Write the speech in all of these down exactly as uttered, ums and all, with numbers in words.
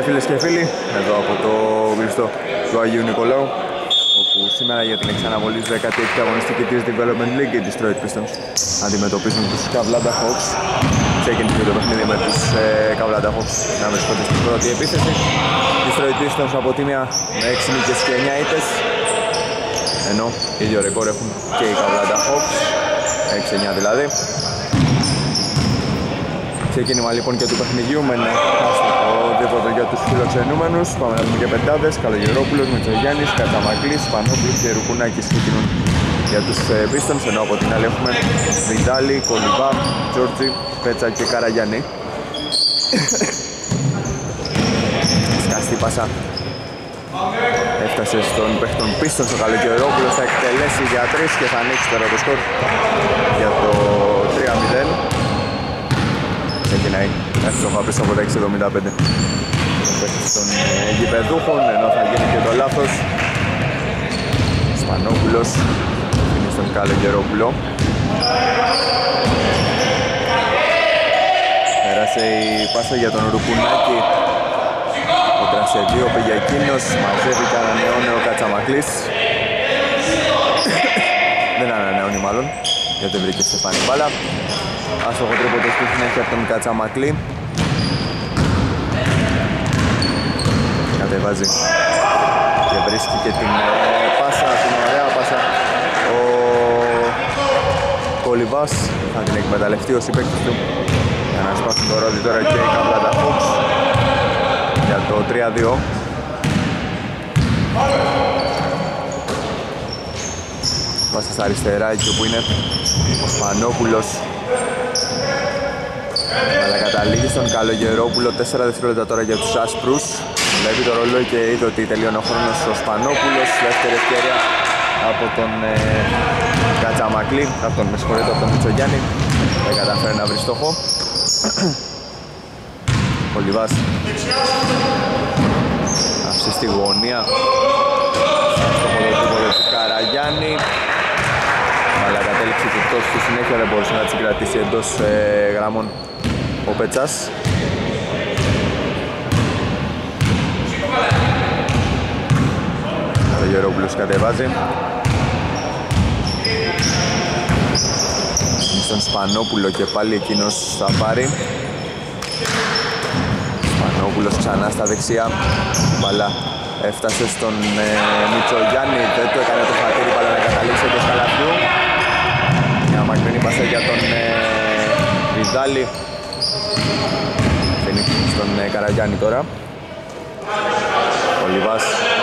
φίλες και φίλοι, εδώ από το κλειστό του Αγίου Νικολάου, όπου σήμερα για την εξαναβολή της δέκατη έκτη αγωνιστική της Development League οι Detroit Pistons αντιμετωπίζουν τους Καβλάντα Hawks. Ξεκίνησε το παιχνίδι με τους Καβλάντα Hawks να βρίσκονται στην πρώτη επίθεση. Οι Detroit Pistons από τη μία με έξι νίκες και εννιά ήττες, ενώ ίδιο ρεκόρ έχουν και οι Καβλάντα Hawks, έξι εννιά δηλαδή. Ξεκίνημα λοιπόν και του παιχνιδιού με ένα άστοχο δίποτο για τους φιλοξενούμενους. Πάμε να δούμε και πεντάδες. Καλογερόπουλος, Μητσογιάννης, Κατσαμακλής, Σπανόπουλος και Ρουκουνάκης ξεκινούν για τους Pistons, ενώ από την άλλη έχουμε Βιντάλη, Κολυβά, Τζόρτζι, Πέτσα και Καραγιάννη. Σκαστή πάσα έφτασε στον παίχτη των Pistons. Ο Καλογερόπουλος θα εκτελέσει για τρεις και θα ανοίξει τώρα το σκορ για το τρία μηδέν. Ξεκινάει εύστοχα πίσω από τα έξι εβδομήντα πέντε των γηπεδούχων, ενώ θα γίνει και το λάθος. Σπανόπουλος είναι στον Καλογερόπουλο. Πέρασε η πάσα για τον Ρουκουνάκη. Ο Τρασεβίου πήγε εκείνος, μαζεύει και ανανεώνει ο Κατσαμακλής. Δεν ανανεώνει μάλλον, γιατί βρήκε στεφάνη μπάλα. Άστοχο τρίποντο στη συνέχεια από τον Κατσαμακλή. Κατεβάζει και βρίσκει και την ε, πάσα, την ωραία πάσα. Ο Κολυβάς θα την εκμεταλλευτεί ο συμπαίκτης του για να σπάσουν το ρόδι τώρα και οι Καβλάντα Hawks για το τρία δύο. Πάσα στα αριστερά εκεί όπου είναι ο Σπανόπουλος, αλλά καταλήγει στον Καλογερόπουλο. Τέσσερα δευτερόλεπτα τώρα για τους άσπρους. Βλέπει το ρολόι και είδε ότι τελειώνει ο χρόνος ο Σπανόπουλος. Δεύτερη ευκαιρία από τον ε, Κατσαμακλή, από τον, με συγχωρείτε, από τον Μητσογιάννη. Δεν καταφέρει να βρει στόχο. Ο Λιβάς άφησε στη γωνία στο ποδοτύποδο του Καραγιάννη, αλλά κατέληξε και τόσο στη συνέχεια δεν μπορούσε να τις κρατήσει εντός ε, γραμμών ο Πετσάς. Ο Γερόπουλος κατεβάζει στον Σπανόπουλο και πάλι εκείνος θα πάρει. Σπανόπουλος ξανά στα δεξιά, μπαλά έφτασε στον ε, Μητσογιάννη, δεν το έκανε το χατήρι, μπαλά να καταλήξει το σκαλαφιού. Μια μακρινή πάσα για τον ε, Βιντάλη. Φαίνει στον ε, Καραγιάννη τώρα. Ο Λιβάς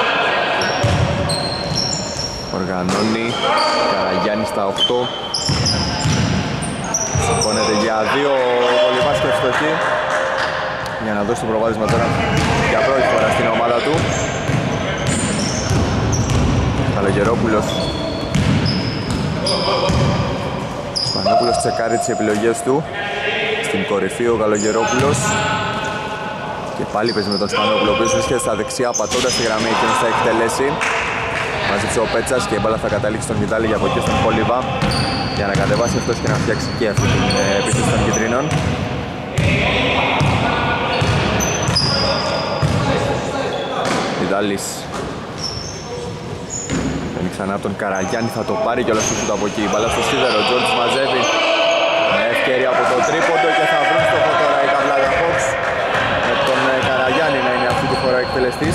οργανώνει, Καραγιάννη στα οκτώ. Σηκώνεται για δύο ο Λιβάς και ευστοχή για να δώσει το προβάδισμα τώρα για πρώτη φορά στην ομάδα του. Καλογερόπουλος. Σπανόπουλος τσεκάρει τις επιλογές του. Στην κορυφή ο Καλογερόπουλος. Και πάλι παίζει με τον Σπανόπουλο, ο οποίος βρίσκεται στα δεξιά πατώντας τη γραμμή, εκείνος θα εκτελέσει. Μαζέψε ο Πέτσας και η μπάλα θα καταλήξει στον Βιντάλη για από εκεί στον Κολυβά για να κατεβάσει αυτός και να φτιάξει και αυτή την επίθεση των κυτρίνων. Βιντάλης παίρνει ξανά τον Καραγιάννη, θα το πάρει και όλο αυτό από εκεί. Η μπάλα στο σίδερο, ο Τζόρτζ μαζεύει με ευκαιρία από το τρίποντο και θα βρουν στόχο τώρα οι Καβλάντα Hawks, με τον Καραγιάννη να είναι αυτή τη φορά εκτελεστής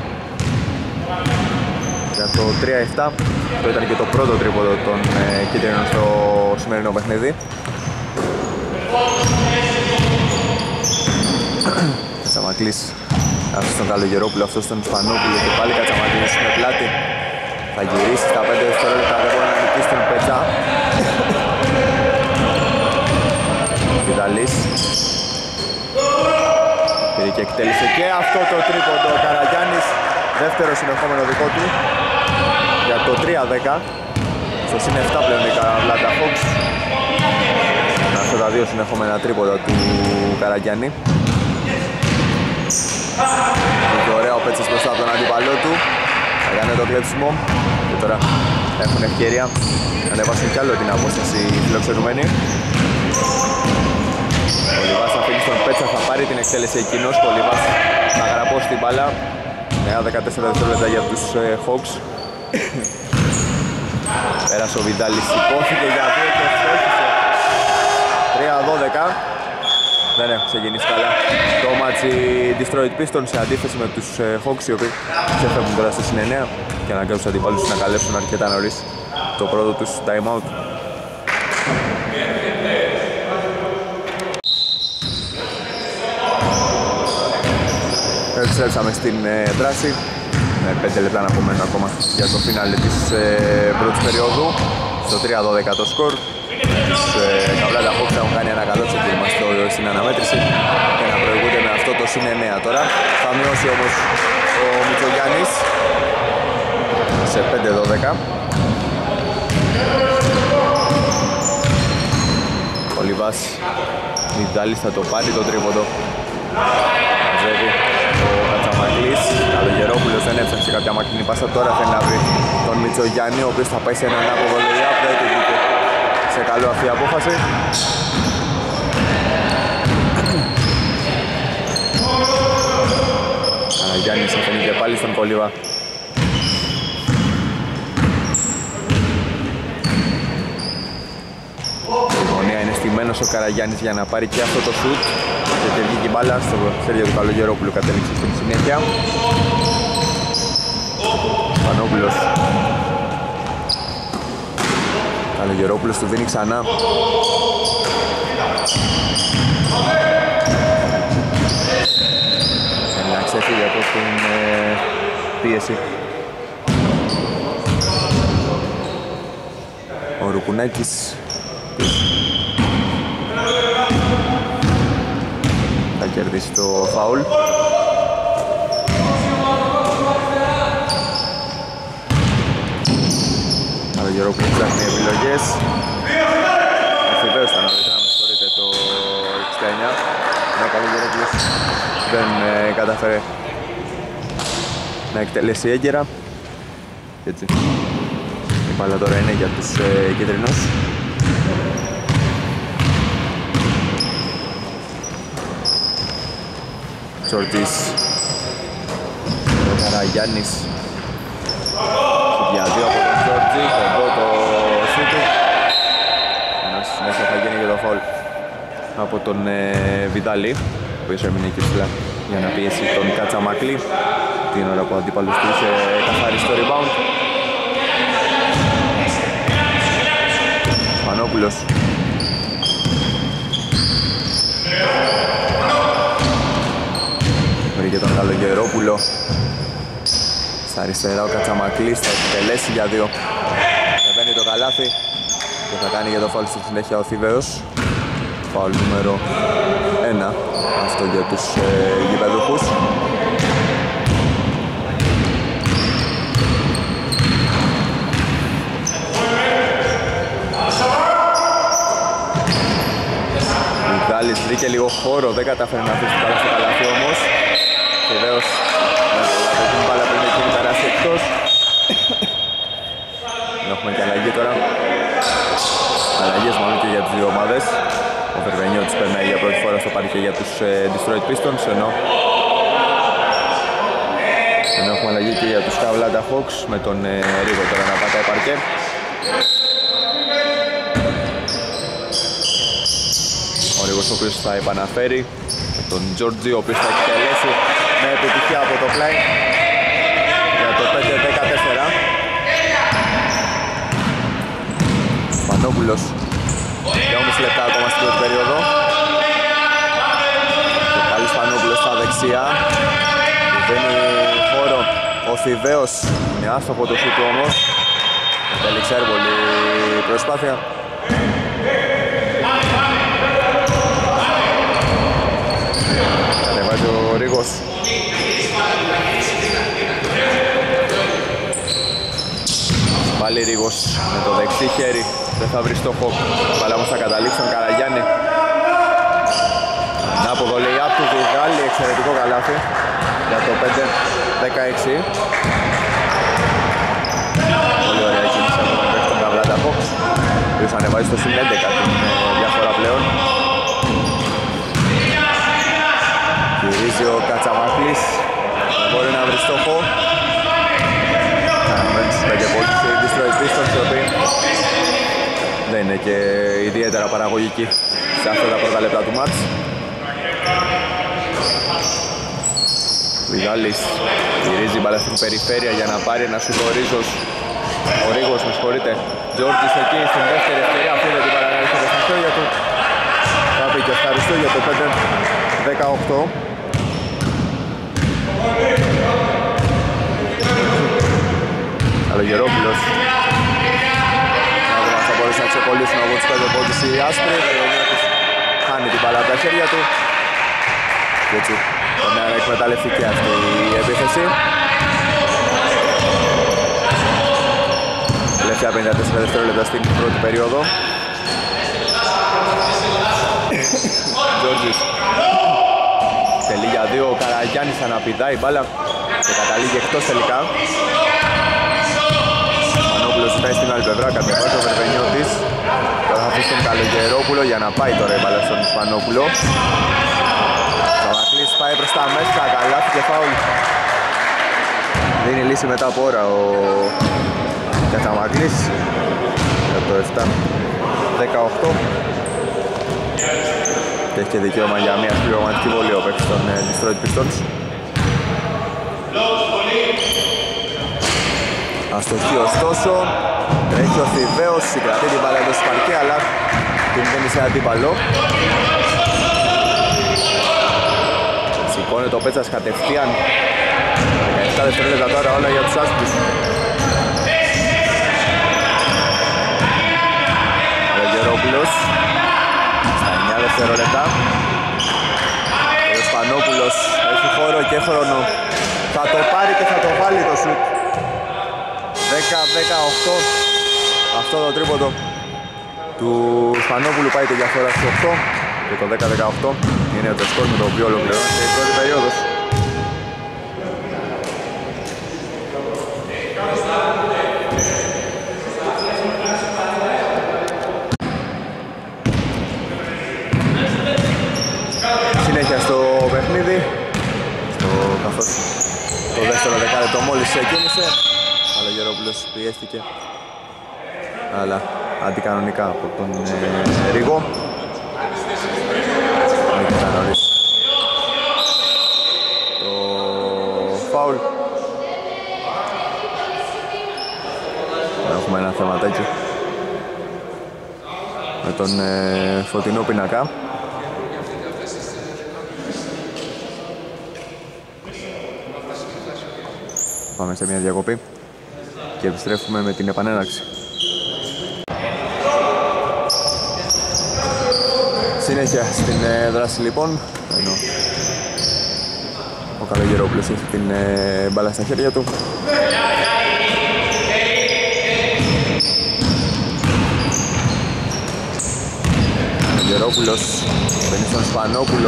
για το τρία επτά. Αυτό ήταν και το πρώτο τρίποντο των ε, κίτρινων στο σημερινό παιχνίδι. Κατσαμακλής άφησε τον Καλογερόπουλο, αυτός τον Σπανόπουλο και πάλι Κατσαμακλής με πλάτη. Θα γυρίσει στα πέντε δευτερόλεπτα, δεν μπορεί να νικήσει τον Πέτσα. Βιντάλης πήρε και εκτέλεσε και αυτό το τρίποντο ο Καραγιάννης, δεύτερο συνεχόμενο δικό του για το τρία δέκα. Στο συν επτά πλέον οι Καβλάντα Hawks. Αυτά τα δύο συνεχόμενα τρίποντα του Καραγιάννη. Και ωραία ο Πέτσας μπροστά από τον αντίπαλό του. Θα κάνει το κλέψιμο και τώρα έχουν ευκαιρία να ανεβάσουν κι άλλο την απόσταση οι φιλοξενούμενοι. Ο Λιβάς αφήνει στον Πέτσα, θα πάρει την εκτέλεση εκείνος. Ο Λιβάς θα γραπώσει την μπάλα. Νέα δεκατέσσερα δευτερόλεπτα για τους ε, Hawks. Πέρασε ο Βιντάλης, υπόθηκε για δύο και στόχισε. τρία δώδεκα. Δεν έχουν ξεκινήσει καλά το μάτσι Detroit Pistons σε αντίθεση με τους ε, Hawks, οι οποίοι ξεφεύγουν τώρα στο συν εννέα και αναγκάζουν τους αντιπάλους να καλέσουν αρκετά νωρίς το πρώτο τους time out. Επιστρέψαμε στην ε, δράση με πέντε λεπτά να απομένουν ακόμα για το φινάλε της ε, πρώτης περίοδου. Στο τρία δώδεκα το σκορ. Τους ε, Καβλάντα Hawks έχουν κάνει ένα καλό ξεκίνημα στην αναμέτρηση και να προηγούνται με αυτό το συν εννέα τώρα. Θα μειώσει όμως ο Μητσογιάννης σε πέντε δώδεκα. Ο Λιβάς Μιντάλης θα το πάρει το τρίποντο. Μαζεύει ο Κατσαμακλής. Καλογερόπουλος δεν έψαξε κάποια μακρινή πάσα, τώρα θέλει να βρει τον Μητσογιάννη, ο οποίος θα πάει σε έναν άποδο layup, δεν του βγήκε σε καλό αυτή η απόφαση. Καραγιάννης αφήνει και πάλι στον Κολίβα. Η γωνία είναι στημένος ο Καραγιάννης για να πάρει και αυτό το σουτ και βγήκε η μπάλα στο χέρι του Καλογερόπουλου, κατέληξε στην συνέχεια. Πανόπουλος. Καλογερόπουλος του δίνει ξανά. Θέλει να ξεφύγει από την ε, πίεση. Ο Ρουπουνάκης θα κερδίσει το φάουλ. Καλογερόπουλος ψάχνει επιλογές. Ευθυβαίως θα νωρίτερα, με συγχωρείτε, το εξήντα εννέα. Ο Καλογερόπουλος δεν ε, κατάφερε να εκτελέσει έγκαιρα. Και έτσι η μπάλα τώρα είναι για τους ε, κίτρινους. Τσορτής, ο Καραγιάννης για δύο από τον Τζόρτζι, κοντό το σούτου. Ενώ στη συνέχεια θα γίνει και το φαουλ από τον ε, Βιντάλη, ο οποίος έμεινε εκεί ψηλά για να πιέσει τον Κατσαμακλή την ώρα που ο αντίπαλος του είχε καθαρίσει το rebound. Πανόπουλος. Βρήκε τον Καλογερόπουλο. Στα αριστερά ο Κατσαμακλής θα εκτελέσει για δύο. Θα παίρνει το καλάθι και θα κάνει για το φάουλ στη συνέχεια ο Θηβαίος. Φάουλ νούμερο ένα, αυτό για τους ε, γηπεδούχους. Βιντάλης βρήκε λίγο χώρο, δεν κατάφερε να αφήσει καλά στο καλάθι όμως. Θηβαίος με την μπάλα που είναι εκεί περάσει εκτός. Έχουμε και αλλαγή τώρα. Αλλαγές μάλλον και για τις δύο ομάδες. Ο Βερβενιώτης περνάει για πρώτη φορά στο παρκέ για τους ε, Detroit Pistons, ενώ, ενώ έχουμε αλλαγή και για τους Καβλάντα Hawks με τον ε, Ρίγο τώρα να πατάει παρκέ. Ο Ρίγος ο οποίος θα επαναφέρει τον Τζόρτζι, ο οποίος θα εκτελέσει με επιτυχία από το πλάι για το πέντε δεκατέσσερα. Πανόπουλος για όμως λεπτά ακόμα στην πρώτη περίοδο. Και πάλι Πανόπουλος στα δεξιά. Δίνει χώρο ο Θηβαίος. Είναι άστοχο το σούτ όμως. Τέλειξε εύκολη προσπάθεια. Κατεβάζει ο Ρίγος. Πάλι Ρίγος με το δεξί χέρι. Δεν θα βρει στόχο. Πάλι όμως θα καταλήξει τον Καραγιάννη. Να από το lay-up του Βιντάλη. Εξαιρετικό καλάθι για το πέντε δεκαέξι. Πολύ ωραία κίνηση από τον παίκτη των Καβλάντα Hawks, ο οποίος ανεβάζει στο συν έντεκα την διαφορά πλέον. Γυρίζει ο Κατσαμάκλης. Μπορεί να βρει στόχο. Καναμένουν στους πέντε πόντους οι Detroit Pistons, οι οποίοι δεν είναι και ιδιαίτερα παραγωγικοί σε αυτά τα πρώτα λεπτά του μάτς. Βιγάλης γυρίζει μπάλα στην περιφέρεια για να πάρει ένα σουτ ο Ρίζος. Ο Ρίγος, με συγχωρείτε. Τζόρτζης εκεί στην δεύτερη ευκαιρία, αφήνει την παραγωγή στα χέρια του. Θα πει και ευχαριστώ για το πέντε δεκαοκτώ. Καλογερόπουλος. Να δούμε αν θα μπορέσει να ξεκολλήσουν από τους πέντε πόντους οι άσπροι. Χάνει την μπάλα από τα χέρια του. Και έτσι τον εκμεταλλευτική αυτή η επίθεση. Τελευταία πενήντα τέσσερα δευτερόλεπτα στην πρώτη περίοδο. Τζόρτζης τελεί για δύο, ο Καραγιάννης αναπηδάει η μπάλα και καταλήγει εκτός τελικά. Μανόπουλος πάει στην άλλη πλευρά, κάποια βάζει ο Βερβενιώτης. Τώρα θα αφήσει τον Καλογερόπουλο για να πάει τώρα η μπάλα στον Ισπανόπουλο. Σαβακλής πάει προς τα μέσα, καλάθι και φάουλ. Δίνει λύση μετά από ώρα ο Κατσαμακλής για το επτά δεκαοκτώ. Και έχει και δικαίωμα για μια συμπληρωματική βολή ο παίκτης των Detroit Pistons. Αστοχή ωστόσο, τρέχει ο Θηβαίος, συγκρατεί την μπάλα εντός του παρκέ, αλλά την δίνει σε αντίπαλο. Σηκώνει το Πέτσας κατευθείαν. δεκαεπτά δευτερόλεπτα τώρα όλα για τους άσπρους. Ρογερόπουλος στα εννιά δευτερόλεπτα. Ο Σπανόπουλος έχει χώρο και χρόνο. Θα το πάρει και θα το βάλει το σουτ. δέκα δεκαοκτώ. Αυτό το τρίποντο του Σπανόπουλου πάει τη διαφορά στις οκτώ. Και το δέκα δεκαοκτώ είναι το σκορ με το οποίο ολοκληρώνεται η πρώτη περίοδος. Συνέχεια στο παιχνίδι, στο, καθώς το δεύτερο δεκάλεπτο μόλις ξεκίνησε. Καλογερόπουλος πιέστηκε, αλλά αντικανονικά από τον ε, Ρίγο. Το φάουλ. Έχουμε ένα θεματάκι με τον ε, φωτεινό πινακά. Πάμε σε μια διακοπή και επιστρέφουμε με την επανέναρξη. Συνέχεια στην ε, δράση λοιπόν, ενώ ο Καλογερόπουλος έχει την ε, μπάλα στα χέρια του. Καλογερόπουλος μπαίνει στον Σπανόπουλο.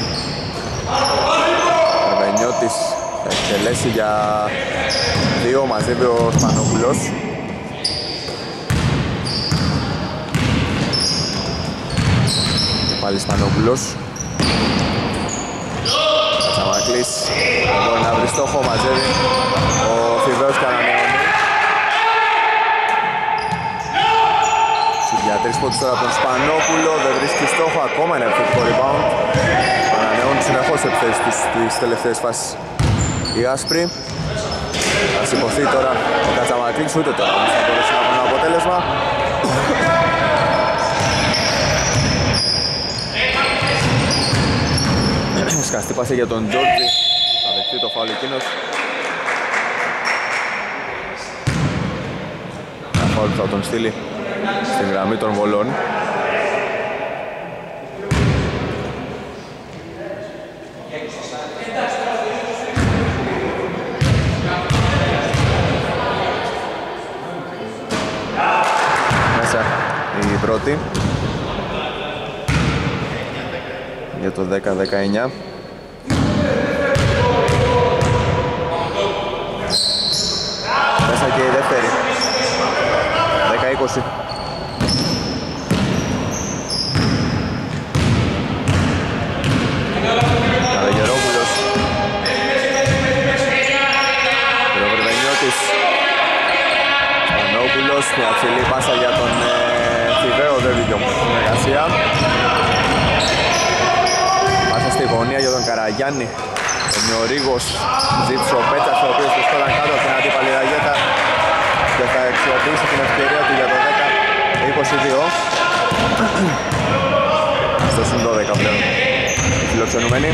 Αρβενιώτης θα εκτελέσει για δύο, μαζεύει ο Σπανόπουλος. Πάλι Σπανόπουλος. Κατσαμακλής μπορεί να βρει στόχο, μαζεύει ο Θηβαίος και ανανεώνει. Για τρεις πόντους τώρα από τον Σπανόπουλο, δεν βρίσκει στόχο, ακόμα ένα επιθετικό rebound. Ανανεώνει συνεχώς επιθέσεις τους στις τελευταίες φάσεις οι άσπροι. Θα σηκωθεί τώρα ο Κατσαμακλής, ούτε τώρα όμως θα μπορέσει να βρει ένα αποτέλεσμα. Σκαστή πάση για τον Τζόρτζη, θα δεχτεί το φάουλ εκείνος. Ένα φάουλ που θα τον στείλει στην γραμμή των βολών. Μέσα η πρώτη για το δέκα δεκαεννιά. Μέσα και η δεύτερη δέκα είκοσι. Καλογερόπουλος Γερούπουλος, μια ψηλή πάσα για τον ε, Θηβαίο, δεν βγήκε στην εργασία. Πάσα στη γωνία για τον Καραγιάννη. Ο Ρίγος ζήτησε ο Πέτσας, ο οποίος βρισκόταν κάτω από την αντίπαλη ραγέτα και θα αξιοποιήσει την ευκαιρία του για το δέκα είκοσι δύο. Στο συν δώδεκα πλέον οι φιλοξενούμενοι.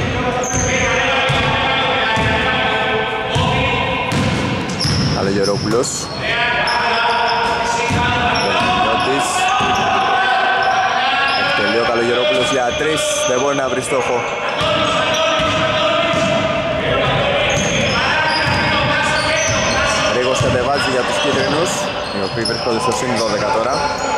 Καλογερόπουλος, Βερμινιώτης, εκτελεί ο Καλογερόπουλος για τρεις, δεν μπορεί να βρει στόχο. Ρίγος κατεβάζει για τους κίτρινους, οι οποίοι βρίσκονται στο συν δώδεκα τώρα.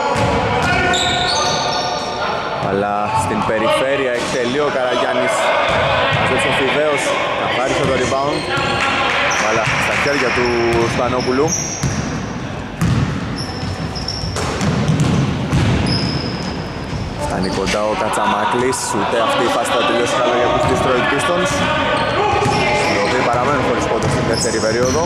Αλλά στην περιφέρεια εκτελεί ο Καραγιάννης. Μαζέψε ο Φιδαίος, καθάρισε το rebound. Αλλά στα χέρια του Σπανόπουλου. Φτάνει κοντά ο Κατσαμάκλης, ούτε αυτή η φάση θα τελειώσει καλά για τους Detroit Pistons, οι οποίοι παραμένουν χωρίς πόντο στην δεύτερη περίοδο.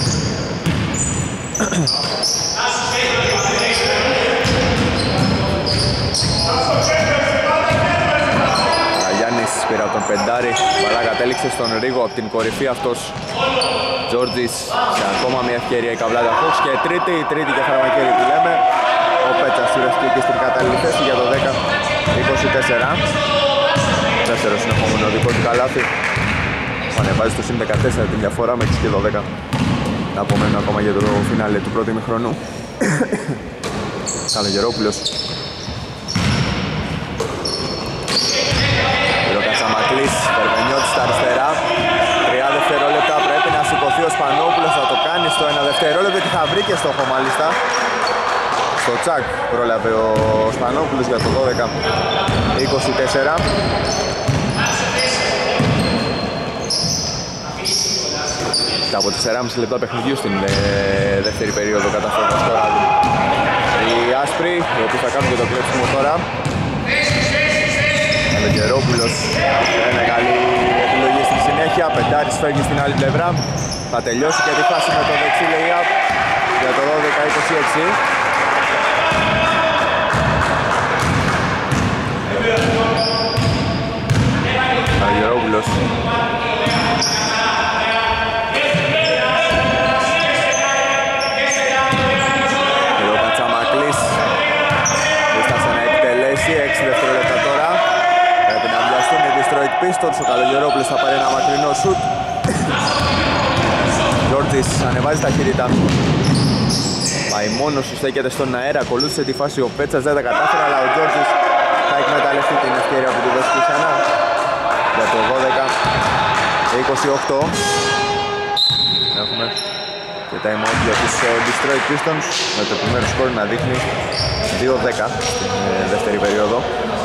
Γιάννης πήρε από τον πεντάρι, μπαλά κατέληξε στον Ρίγο από την κορυφή αυτός. Τζόρτζης σε ακόμα μια ευκαιρία η Καβλάντα Hawks και τρίτη, η τρίτη και φαρμακέρι που λέμε. Ο Πέτσας σουρεστεί και στην κατάλληλη θέση για το δέκα είκοσι τέσσερα. Δεύτερο συνεχόμενο δικό του καλάθι. Ανεβάζει στο συν δεκατέσσερα τη διαφορά με έξι και δώδεκα. Να απομένουν ακόμα για το φινάλε του πρώτου ημιχρονού. Καλογερόπουλος. Κατσαμακλής, Βερμινιώτης στα αριστερά. Τρία δευτερόλεπτα, πρέπει να σηκωθεί ο Σπανόπουλος, θα το κάνει στο ένα δευτερόλεπτο και θα βρει και στόχο μάλιστα. Στο τσακ πρόλαβε ο Σπανόπουλος για το δώδεκα είκοσι τέσσερα. Και από τέσσερα και μισό λεπτά παιχνιδιού στην ε, δεύτερη περίοδο καταφέρουν να σκοράρουν οι άσπροι, οι οποίοι θα κάνουν και το κλέψιμο τώρα. Καλογερόπουλος, είναι καλή επιλογή στη συνέχεια, πεντάρις φεύγει στην άλλη πλευρά. Θα τελειώσει και τη φάση με το δεξί lay-up για το δώδεκα είκοσι έξι. Καλογερόπουλος. Εδώ ο Κατσαμακλής έφτασε να εκτελέσει, έξι δευτερόλεπτα τώρα. Πρέπει να βιαστούν οι Detroit Pistons, ο Καλογερόπουλος θα πάρει ένα μακρινό σουτ. Τζόρτζης ανεβάζει τα χειριτά. Πάει μόνος του, στέκεται στον αέρα, ακολούθησε τη φάση ο Πέτσας, δεν τα κατάφερε, αλλά ο Τζόρτζης θα εκμεταλλευτεί την ευκαιρία που του δώσει ξανά για το δώδεκα είκοσι οκτώ. Έχουμε και time out για τους Detroit Pistons με το επιμέρους σκορ να δείχνει δύο δέκα στην δεύτερη περίοδο.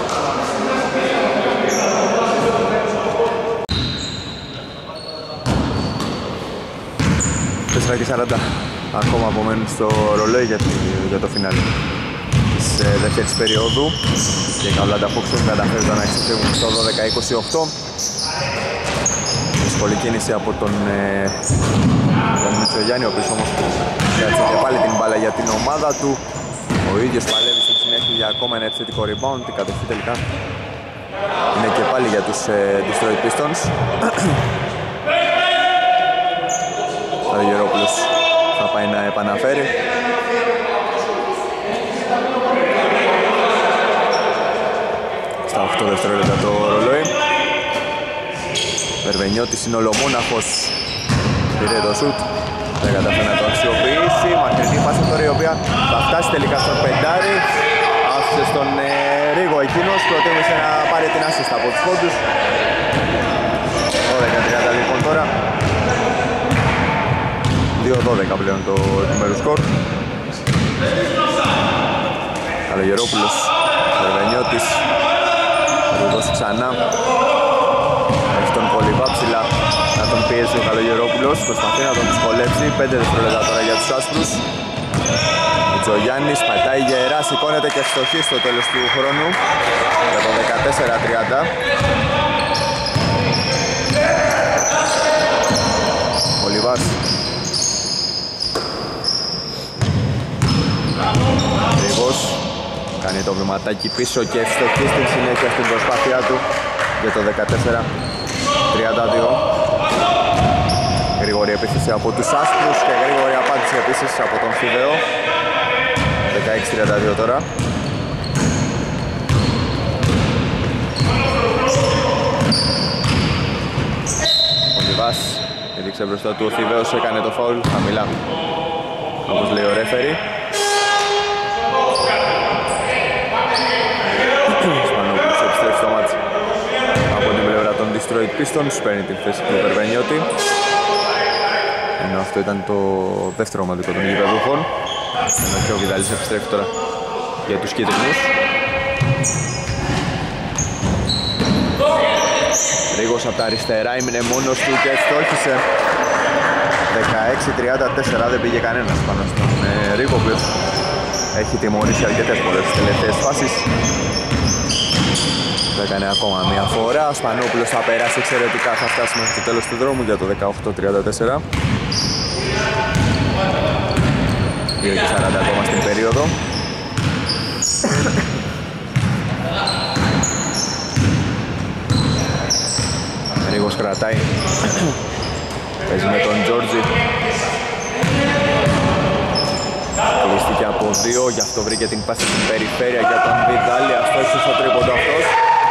τέσσερα και σαράντα ακόμα απομένουν στο ρολόι για, για το φινάλι της ε, δεύτερης περίοδου και η Καβλάντα Hawks καταφέρει να εξεφεύγουν στο δώδεκα είκοσι οκτώ. Δύσκολη κίνηση από τον, ε, τον Μητσογιάννη, ο οποίος όμως κράτησε και πάλι την μπάλα για την ομάδα του. Ο ίδιος παλεύει στη συνέχεια για ακόμα ένα επιθετικό rebound. Η κατοχή τελικά είναι και πάλι για τους ε, Detroit Pistons. Ο Γερόπουλος θα πάει να επαναφέρει. Στα οκτώ δευτερόλεπτα το ρολόι. Βερμινιώτης είναι ολομόναχος. Πήρε το σουτ, δεν κατάφερε να το αξιοποιήσει. Μακρινή φάση τώρα η οποία θα φτάσει τελικά στον πεντάρι. Άφησε στον ε, Ρίγο εκείνος, προτίμησε να πάρει την assist από τους πόντους. δώδεκα τριάντα λοιπόν τώρα. δύο δώδεκα πλέον το επιμέρους σκορ. Καλογερόπουλος, Βερμινιώτης θα του δώσει ξανά. Έχει τον Κολυβά ψηλά να τον πιέσει ο Καλογερόπουλος, προσπαθεί να τον δυσκολέψει. πέντε δευτερόλεπτα τώρα για τους άσπρους. Μητσογιάννης πατάει γερά, σηκώνεται και στοχή στο τέλος του χρόνου για το δεκατέσσερα τριάντα. Κολυβάς. Κάνει το βηματάκι πίσω και ευστοχή στην συνέχεια στην προσπάθειά του για το δεκατέσσερα τριάντα δύο. Γρήγορη επίθεση από τους άσπρους και γρήγορη απάντηση επίσης από τον Φιδέο. δεκαέξι τριάντα δύο τώρα. Ο Λιβάς έδειξε μπροστά του, ο Φιδέος έκανε το φάουλ χαμηλά, όπως λέει ο ρέφερι. Σπανόπουλος επιστρέφει στο μάτς από την πλευρά των Detroit Pistons, παίρνει την θέση του Βερβενιώτη, ενώ αυτό ήταν το δεύτερο ομαδικό των γηπεδούχων, ενώ και ο Βιδάλης επιστρέφει τώρα για τους κίτρινους. Ρίγος από τα αριστερά έμεινε μόνος του και στόχισε. Δεκαέξι τριάντα τέσσερα, δεν πήγε κανένας πάνω στον ε, Ρίγο, που έχει τιμωρήσει αρκετές φορές στις τελευταίες φάσεις. Θα έκανε ακόμα μια φορά. Ο Σπανόπουλος θα περάσει εξαιρετικά, θα φτάσει μέχρι το τέλος του δρόμου για το δεκαοκτώ τριάντα τέσσερα. δύο και σαράντα ακόμα στην περίοδο. Ρίγος κρατάει. Παίζει με τον Τζόρτζι. Κλειστήκε από δύο, γι' αυτό βρήκε την πάση στην περιφέρεια για τον Βιδάλη. Αστόχησε στο τρίποντο αυτός.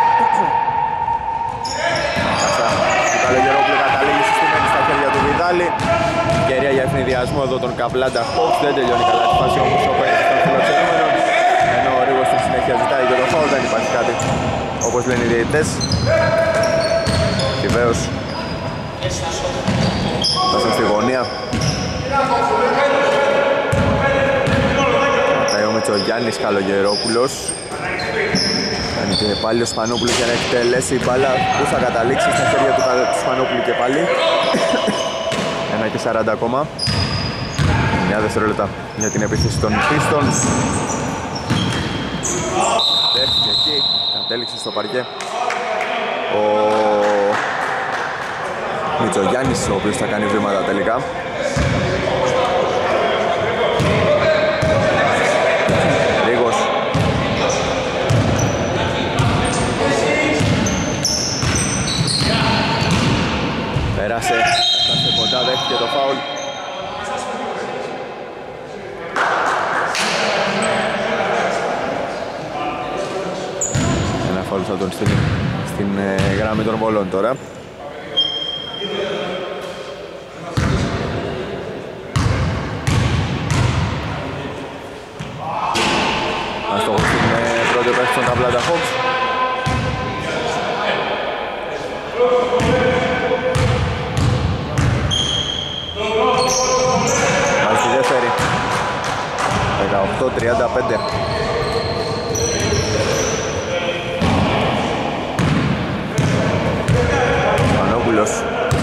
Ο Καλογερόπουλου καταλήγει συστημένη στα χέρια του Βιδάλη. Ευκαιρία για ευνηδιασμό εδώ τον Καβλάντα Χόξ. Δεν τελειώνει καλά τη φάση όμως ο παίκτης των φιλοξενούμενων. Ενώ ο Ρίγος στην συνέχεια ζητάει για το φάουλ, δεν υπάρχει κάτι όπως λένε οι διαιτητές. Βεβαίως πάσα στη γωνία. Πατάει ο Μητσογιάννης, Καλογερόπουλος. Κάνει και πάλι ο Σπανόπουλος για να εκτελέσει η μπάλα που θα καταλήξει στα χέρια του, του Σπανόπουλου και πάλι. ένα και σαράντα ακόμα. Μια δευτερόλεπτα για την επίθεση των Pistons. Δέχτηκε εκεί, κατέληξε στο παρκέ ο Μητσογιάννης, ο οποίος θα κάνει βήματα τελικά. Ρίγος. Πέρασε, έφτασε κοντά, δέχτηκε το φάουλ. Ένα φάουλ θα τον στείλει στην ε, γραμμή των βολών τώρα. Αστόχος στην ε, πρώτη παίχτη των Καβλάντα Χόξ. Βάζει τη δεύτερη. δεκαοκτώ τριάντα πέντε. Σπανόπουλος.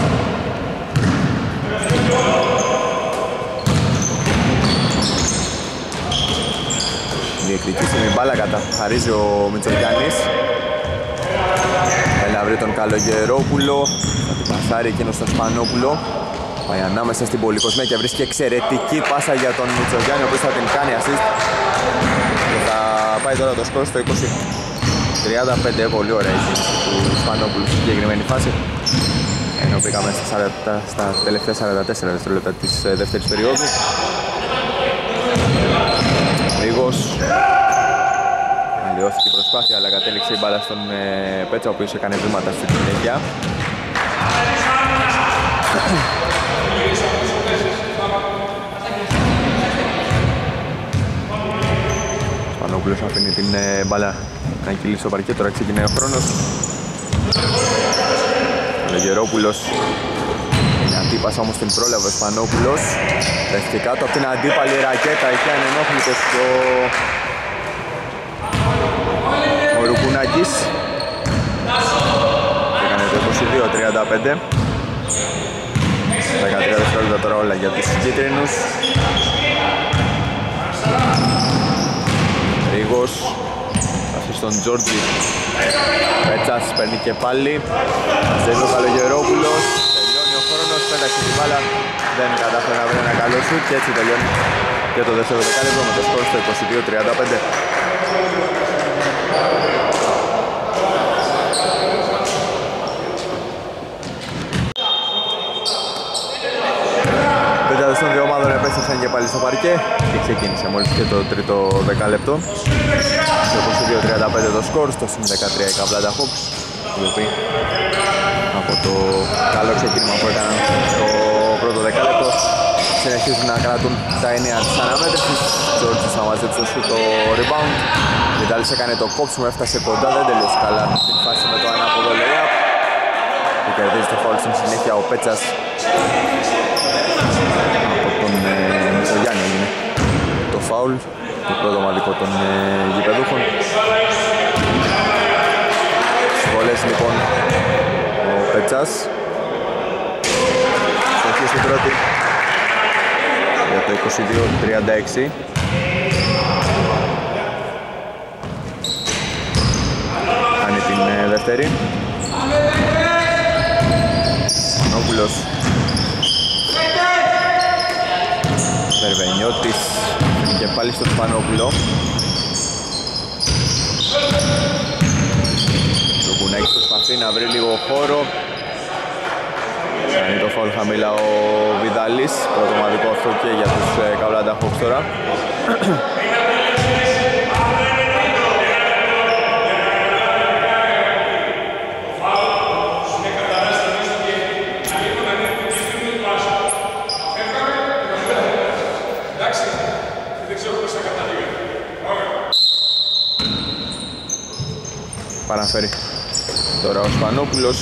Διεκδικήσιμη μπάλα καταχαρίζει ο Μητσογιάννης. Θέλει να βρει τον Καλογερόπουλο. Θα την πασάρει εκείνος στον Σπανόπουλο. Πάει ανάμεσα στην πολυκοσμία και βρίσκει εξαιρετική πάσα για τον Μητσογιάννη, ο οποίος θα την κάνει assist. Και θα πάει τώρα το σκορ στο είκοσι τριάντα πέντε. Πολύ ωραία η κίνηση του Σπανόπουλου στη συγκεκριμένη φάση. Ενώ πήγαμε στα, σαράντα, στα τελευταία σαράντα τέσσερα δευτερόλεπτα της δεύτερης περίοδου. Ρίγος. Αλλοιώθηκε η προσπάθεια, αλλά κατέληξε η μπάλα στον ε, Πέτσα, ο οποίος έκανε βήματα στην συνέχεια. Σπανόπουλος αφήνει την ε, μπάλα να κυλήσει στο παρκέ, τώρα ξεκινάει ο χρόνος. Καλογερόπουλος. Είναι αντίπασα όμως την πρόλαβε ο Σπανόπουλος. Δέχτηκε κάτω από την αντίπαλη ρακέτα, είχε ανενόχλητος ο... ο Ρουπουνάκης. Έκανε το είκοσι δύο τριάντα πέντε. δεκατρία δευτερόλεπτα τώρα όλα για τους κίτρινους. Ρίγος. Αφήσει στον Τζόρτζι. Πέτσας παίρνει και πάλι. Μαζεύει ο Καλογερόπουλος. Τελειώνει ο χρόνος, πέταξε την μπάλα. Δεν κατάφερε να βρει ένα καλό σουτ και έτσι τελειώνει για το δεύτερο δεκάλεπτο με το σκορ στο είκοσι δύο τριάντα πέντε. Πεντάδες των δύο ομάδων επέστρεψαν και πάλι στο παρκέ και ξεκίνησε μόλις και το τρίτο δεκάλεπτο. Στο είκοσι δύο τριάντα πέντε το σκορ, στο συν δεκατρία η Καβλάντα Hawks, οι οποίοι από το καλό ξεκίνημα που έκαναν στο πρώτο δεκάλεπτο συνεχίζουν να κρατούν τα ενία της αναμέτρησης. Τζόρτζης θα μαζέψει το rebound. Βιτάλης έκανε το κόψιμο, έφτασε κοντά, δεν τελείωσε καλά στην φάση με το ανάποδο layup. Και κερδίζει το φάουλ στην συνέχεια ο Πέτσας από τον ε, Μητσογιάννη έγινε το φάουλ, το πρώτο ομαδικό των ε, γηπεδούχων. Σχολές λοιπόν ο Πέτσας. Στοχή στην πρώτη για το είκοσι δύο τριάντα έξι. Κάνει την ε, δεύτερη. Μανόπουλος. Βερβενιώτης και πάλι στο Σπανόπουλο. Το Κουνέκης προσπαθεί να βρει λίγο χώρο. Κάνει το φάουλ χαμηλά ο Βιδάλης. Πρώτο ομαδικό αυτό και για τους Καβλάντα Hawks τώρα. Παραφέρει τώρα ο Σπανόπουλος.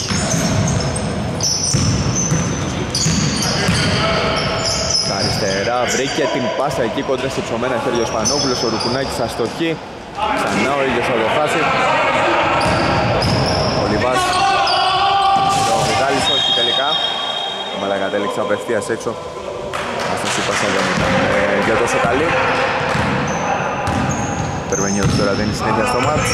Τα αριστερά βρήκε την πάσα εκεί κοντά σε ψωμένα χέρια ο Σπανόπουλος. Ο Ρουπουνάκης αστοχή. Ξανά ο ίδιος θα το χάσει. Ο Λιβάς. Ο Βιδάλης όχι τελικά. Αλλά κατέληξε απευθείας έξω. Άσταση πάσα δεν ήταν ε, για τόσο καλή. Περβενιώτης τώρα δίνει συνέχεια στο μάτς.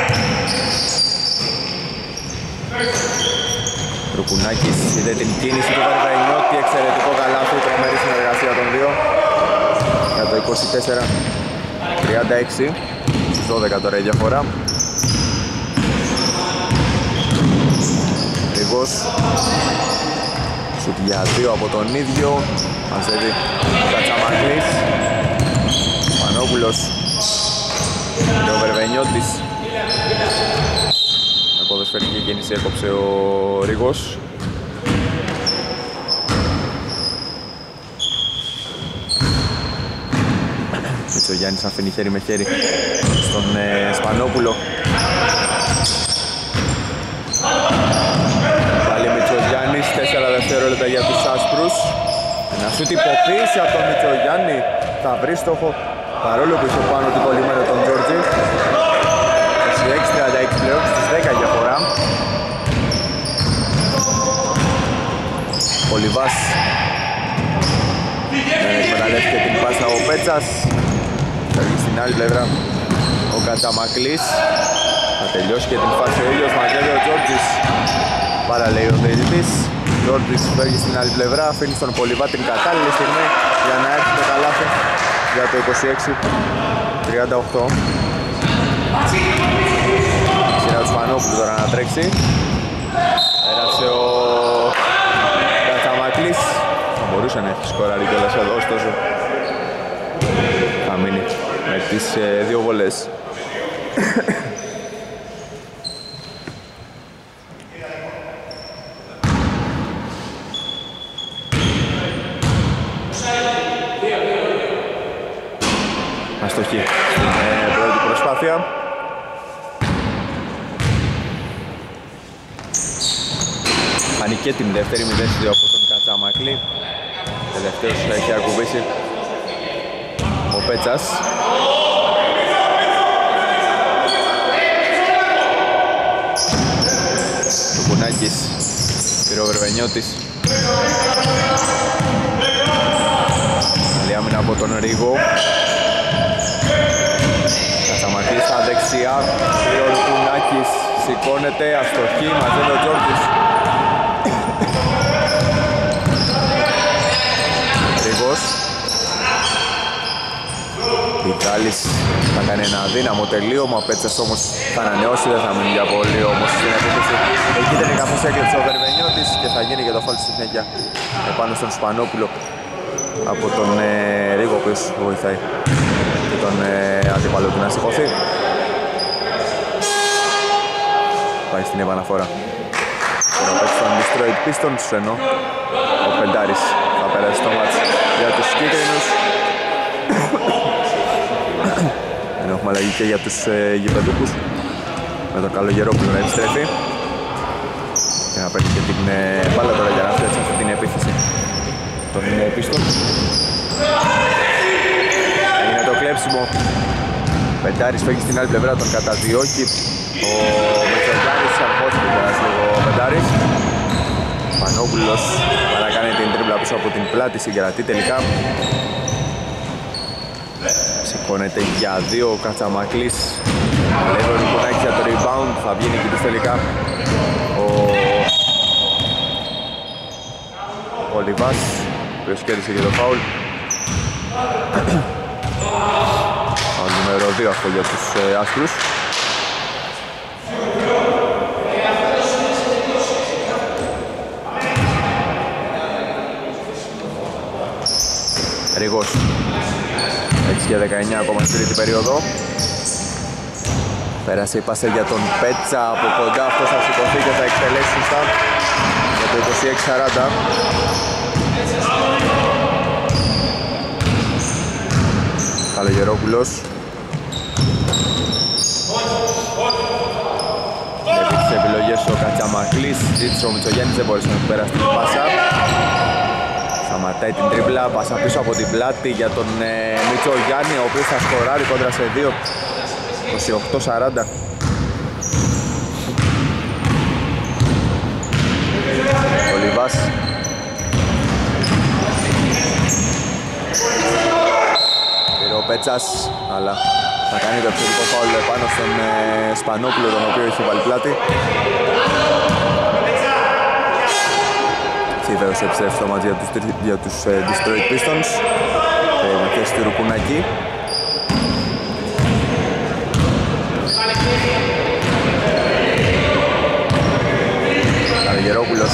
Ρουπουνάκης είδε την κίνηση του Βερβενιώτη, εξαιρετικό καλάθι, τρομερή συνεργασία των δύο για το είκοσι τέσσερα τριάντα έξι, δώδεκα τώρα η διαφορά. Ρηγός, σουτ για δύο από τον ίδιο, μαζεύει ο Κατσαμακλής, Πανόπουλος και ο Βερβενιώτης. Με ποδοσφαιρική κίνηση έκοψε ο Ρηγός. Μητσογιάννης αφήνει χέρι με χέρι στον ε, Σπανόπουλο. Πάλι Μητσογιάννης, τέσσερα δευτερόλεπτα για τους άσπρους. Ένα σούτ υποποίηση από τον Μητσογιάννη, θα βρει στόχο παρόλο που είχε πάνω του κολλημένο τον Τζόρτζη. είκοσι έξι τριάντα έξι πλέον, στις δέκα διαφορά. Ο Λιβάς εκμεταλλεύτηκε την πάσα ο Πέτσας. Φεύγει στην άλλη πλευρά ο Κατσαμακλής. Θα τελειώσει και την φάση ο ίδιος, μαζεύει ο Τζόρτζης. Πάρα λέει ο διαιτητής. Τζόρτζης φεύγει στην άλλη πλευρά, αφήνει στον Πολυβά την κατάλληλη στιγμή για να έρθει το καλάθι για το είκοσι έξι τριάντα οκτώ. Σειρά του Σπανόπουλου τώρα να τρέξει. Πέρασε ο Κατσαμακλής. Θα μπορούσε να έχει σκοράρει κιόλας εδώ, ωστόσο θα μείνει με τις ε, δύο βολές. Αστοχή στην ε, πρώτη προσπάθεια. Κάνει και την δεύτερη, μηδέν δύο από τον Κατσαμακλή. Τελευταίος έχει ακουμπήσει ο Πέτσας. Ο Κουνάκης, πήρε ο Βερβενιώτης. Καλή άμυνα από τον Ρίγο. Κατσαμακλής στα δεξιά, πήρε ο Κουνάκης, σηκώνεται, αστοχή, μαζεύει ο Τζόρτζης. Ρίγος. Βιτάλης θα κάνει ένα αδύναμο τελείωμα, ο Πέτσας όμως θα ανανεώσει, δεν θα μείνει για πολύ όμως στην επίθεση. Εκεί δεν είναι καθώς έκλεψε ο Βερβενιώτης και θα γίνει και το φάουλ στη συνέχεια επάνω στον Σπανόπουλο από τον ε, Ρίγο, ο οποίος βοηθάει και τον ε, αντίπαλο του να σηκωθεί. Πάει στην επαναφορά. Τώρα παίξει τον Destroyed Pistons, ενώ ο Πεντάρης θα περάσει το μάτς για τους κίτρινους. Ενώ έχουμε αλλαγή και για τους ε, γηπεδούχους, με τον Καλογερόπουλο να επιστρέφει και να παίρνει και την ε, μπάλα τώρα για να φτιάξει αυτή την επίθεση των ε, Pistons. Έγινε το κλέψιμο. Πεντάρης φεύγει στην άλλη πλευρά, τον καταδιώκει ο Μετσογιάννης, αρχόθηκε τώρα λίγο ο Πεντάρης. Πανόπουλος παρακάνει την τρίμπλα πίσω από την πλάτη, συγκρατεί τελικά. Σηκώνεται για δύο ο Κατσαμακλής. Λέει ο Νικονάκης για το rebound, θα βγει νικητής τελικά ο Ολιβάς, ο οποίος κέρδισε και το φάουλ. Φάουλ νούμερο δύο αυτό για τους ε, άσπρους. Ρίγος, έξι και δεκαεννιά ακόμα στην τρίτη περίοδο. Πέρασε η πάσα για τον Πέτσα από κοντά, αυτός θα σηκωθεί και θα εκτελέσει σωστά για το είκοσι έξι σαράντα. Καλογερόπουλος. Επί τις επιλογές ο Κατσαμακλής, ζήτησε ο Μητσογιάννης, δεν μπορείς να του περάσει την πάσα. Σταματάει την τρίπλα, πάσα πίσω από την πλάτη για τον ε, Μητσογιάννη, ο οποίος θα σκοράρει κόντρα σε δύο, είκοσι οκτώ σαράντα. Ο Λιβάς. Πήρε ο Πέτσας, αλλά θα κάνει το επιθετικό φάουλ πάνω στον ε, Σπανόπουλο, τον οποίο έχει βάλει πλάτη. Θήβεως επιστρέφει στο μάτς για τους, για τους ε, Destroyed Pistons και με θέση του Ρουπουνακή. Καλογερόπουλος.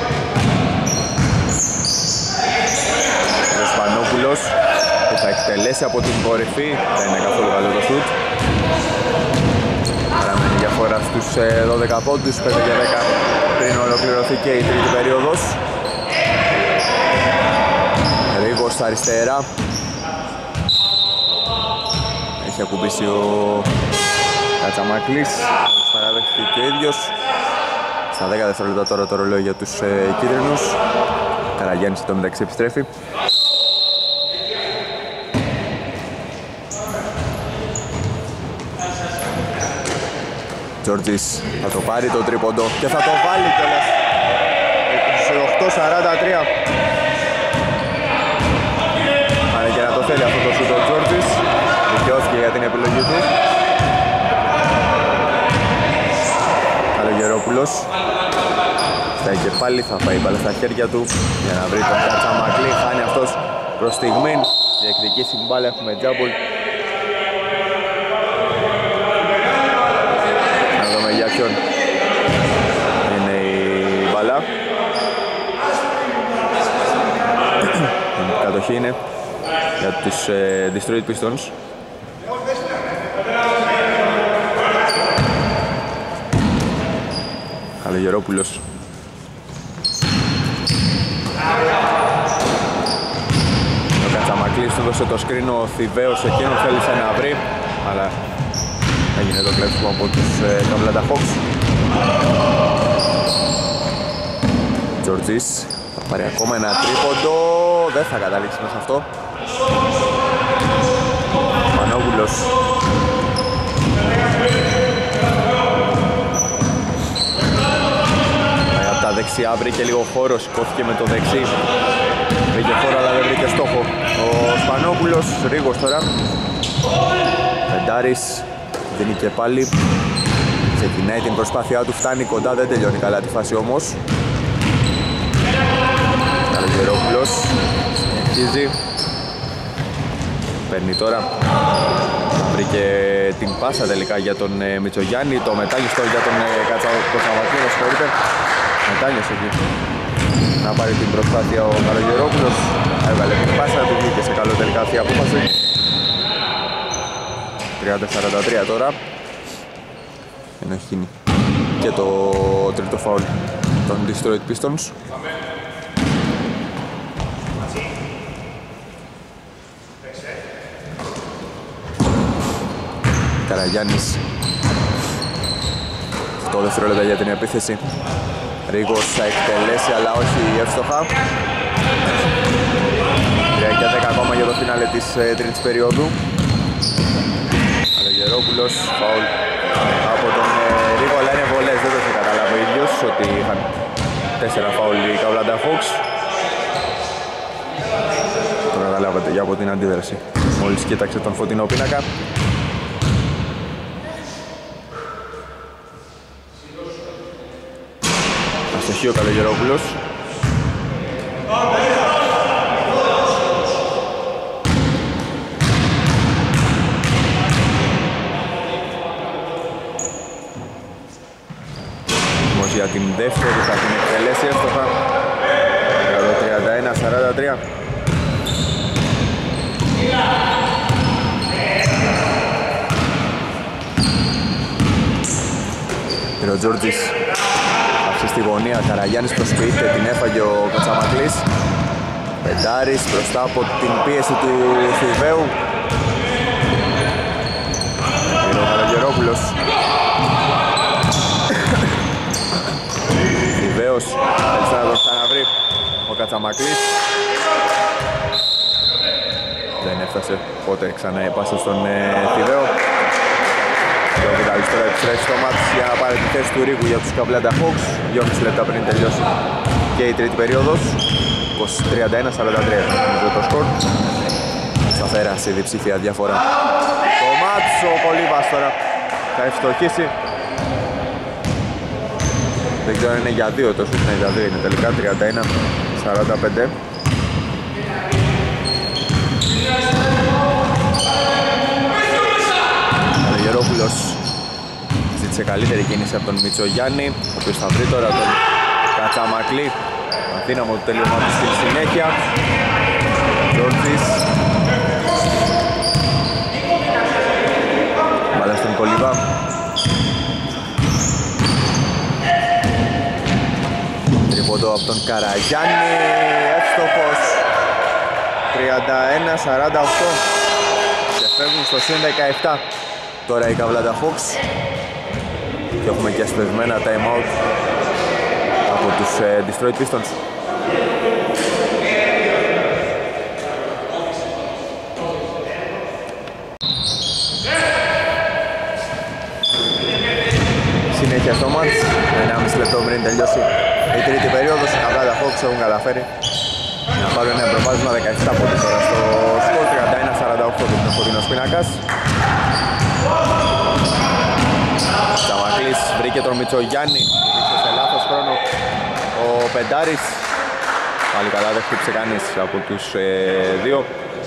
Ο Σπανόπουλος που θα εκτελέσει από την κορυφή, δεν είναι καθόλου καλό το σουτ. Παραμένει διαφορά στους ε, δώδεκα πόντους, πέντε και δέκα πριν ολοκληρωθεί και η τρίτη περίοδος. Ρίγος στα αριστερά. Έχει ακουμπήσει ο Κατσαμακλής, ο παραδέχτηκε και ο ίδιος. Στα δέκα δευτερόλεπτα τώρα το ρολόι για τους ε, κίτρινους. Καραγιάννης το μεταξύ επιστρέφει. Τζόρτζης θα το πάρει το τρίποντο και θα το βάλει κιόλας. είκοσι οκτώ σαράντα τρία. Αν και να το θέλει αυτό το σούτο ο Τζόρτζης, δικαιώθηκε για την επιλογή του. Καλογερόπουλος. Φτάει και πάλι, θα πάει πάλι στα χέρια του για να βρει τον Κατσαμακλή. Χάνει αυτός προς στιγμήν. Διεκδικήσει την μπάλα, έχουμε τζάμπολ. Να δούμε για ποιον είναι η μπάλα. Η κατοχή είναι για τους ε, Destroyed Pistons. Καλογερόπουλος. Ο Κατσαμακλής του δώσε το σκριν, ο Θηβαίος εκείνο θέλησε να βρει, αλλά έγινε το κλέψιμο από τους ε, Atlanta Hawks. Τζορτζής θα πάρει ακόμα ένα τρίποντο, δεν θα καταλήξει μέσα αυτό. Πανόπουλος. Από τα δεξιά βρήκε λίγο χώρο, σηκώθηκε με το δεξί. Βρήκε χώρο αλλά δεν βρήκε στόχο. Ο Σπανόπουλος, Ρίγος τώρα. Πεντάρης, δίνει και πάλι. Ξεκινάει την προσπάθειά του, φτάνει κοντά, δεν τελειώνει καλά τη φάση όμως. Καλογερόπουλος, συνεχίζει. παίρνει τώρα. Βρήκε την πάσα τελικά για τον ε, Μητσογιάννη. Το μετάνιωστο για τον ε, Κατσαμακλή, με συγχωρείτε. Μετάνιωσε εκεί να πάρει την προσπάθεια ο Καλογερόπουλος. Έβαλε την πάσα, του βγήκε σε καλό τελικά αυτή η απόφαση. τριάντα σαράντα τρία τώρα. Ενώ έχει γίνει και το τρίτο φάουλ των Detroit Pistons. Καραγιάννης, οκτώ δευτερόλεπτα για την επίθεση. Ρίγος θα εκτελέσει αλλά όχι εύστοχα. τρία και δέκα ακόμα για το φινάλε της ε, τρίτης περίοδου. Καλογερόπουλος, φαουλ από τον ε, Ρίγο, αλλά είναι βολές, δεν το είχε καταλάβει ο ίδιος ότι είχαν τέσσερα φαουλ οι Καβλάντα Hawks. Το καταλάβατε για από την αντίδραση μόλις κοίταξε τον φωτεινό πίνακα. Αστοχεί ο Καλογερόπουλος. Όμως για την δεύτερη θα την εκτελέσει εύστοχα. Για το τριάντα ένα σαράντα τρία. Ο Τζόρτζης στη γωνία, Καραγιάννης προσποιείται, την έφαγε ο Κατσαμακλής. Πεντάρης μπροστά από την πίεση του Θηβαίου. Είναι ο Καλογερόπουλος. Θηβαίος, θέλησε να τον ξαναβρει ο Κατσαμακλής. Δεν έφτασε, οπότε ξανά έπασε στον ε, Θηβαίο. Ο Βιτάλης τώρα επιστρέφει στο μάτς για να πάρει τη θέση του Ρίγου για τους Καβλάντα Hawks. δυόμισι λεπτά πριν τελειώσει και η τρίτη περίοδος. τριάντα ένα σαράντα τρία είναι το σκορ. Σταθερά σε διψήφια διαφορά. Το μάτς, ο Κολίβας τώρα θα ευστοχίσει. Δεν ξέρω αν είναι για δύο, το σουτ είναι για δύο, είναι τελικά τριάντα ένα σαράντα πέντε. Καλογερόπουλος ζήτησε καλύτερη κίνηση από τον Μητσογιάννη, ο οποίος θα βρει τώρα τον Κατσαμακλή. Αδύναμο το τελείωμα του στη συνέχεια. Τζόρτζης. Μπάλα στον Κολίβα. Τρίποντο από τον Καραγιάννη, εύστοχος. τριάντα ένα σαράντα οκτώ. Και φεύγουν στο συν δεκαεπτά. Τώρα οι Καβλάντα Hawks. Και έχουμε και ασπευμένα time out από τους ε, Detroit Pistons. Συνέχεια στο μάτς, ενάμιση λεπτό πριν τελειώσει η τρίτη περίοδος. Οι Καβλάντα Hawks έχουν καταφέρει να πάρουν ένα προβάδισμα δεκαεπτά πόντους τώρα στο σκορ. τριάντα ένα σαράντα οκτώ του είναι ο φωτεινός πίνακας. Σταμακλής βρήκε τον Μητσογιάννη, βρήκε σε λάθος χρόνο ο Πεντάρης. Πάλι καλά, δεν χτύπησε κανείς από τους ε, δύο.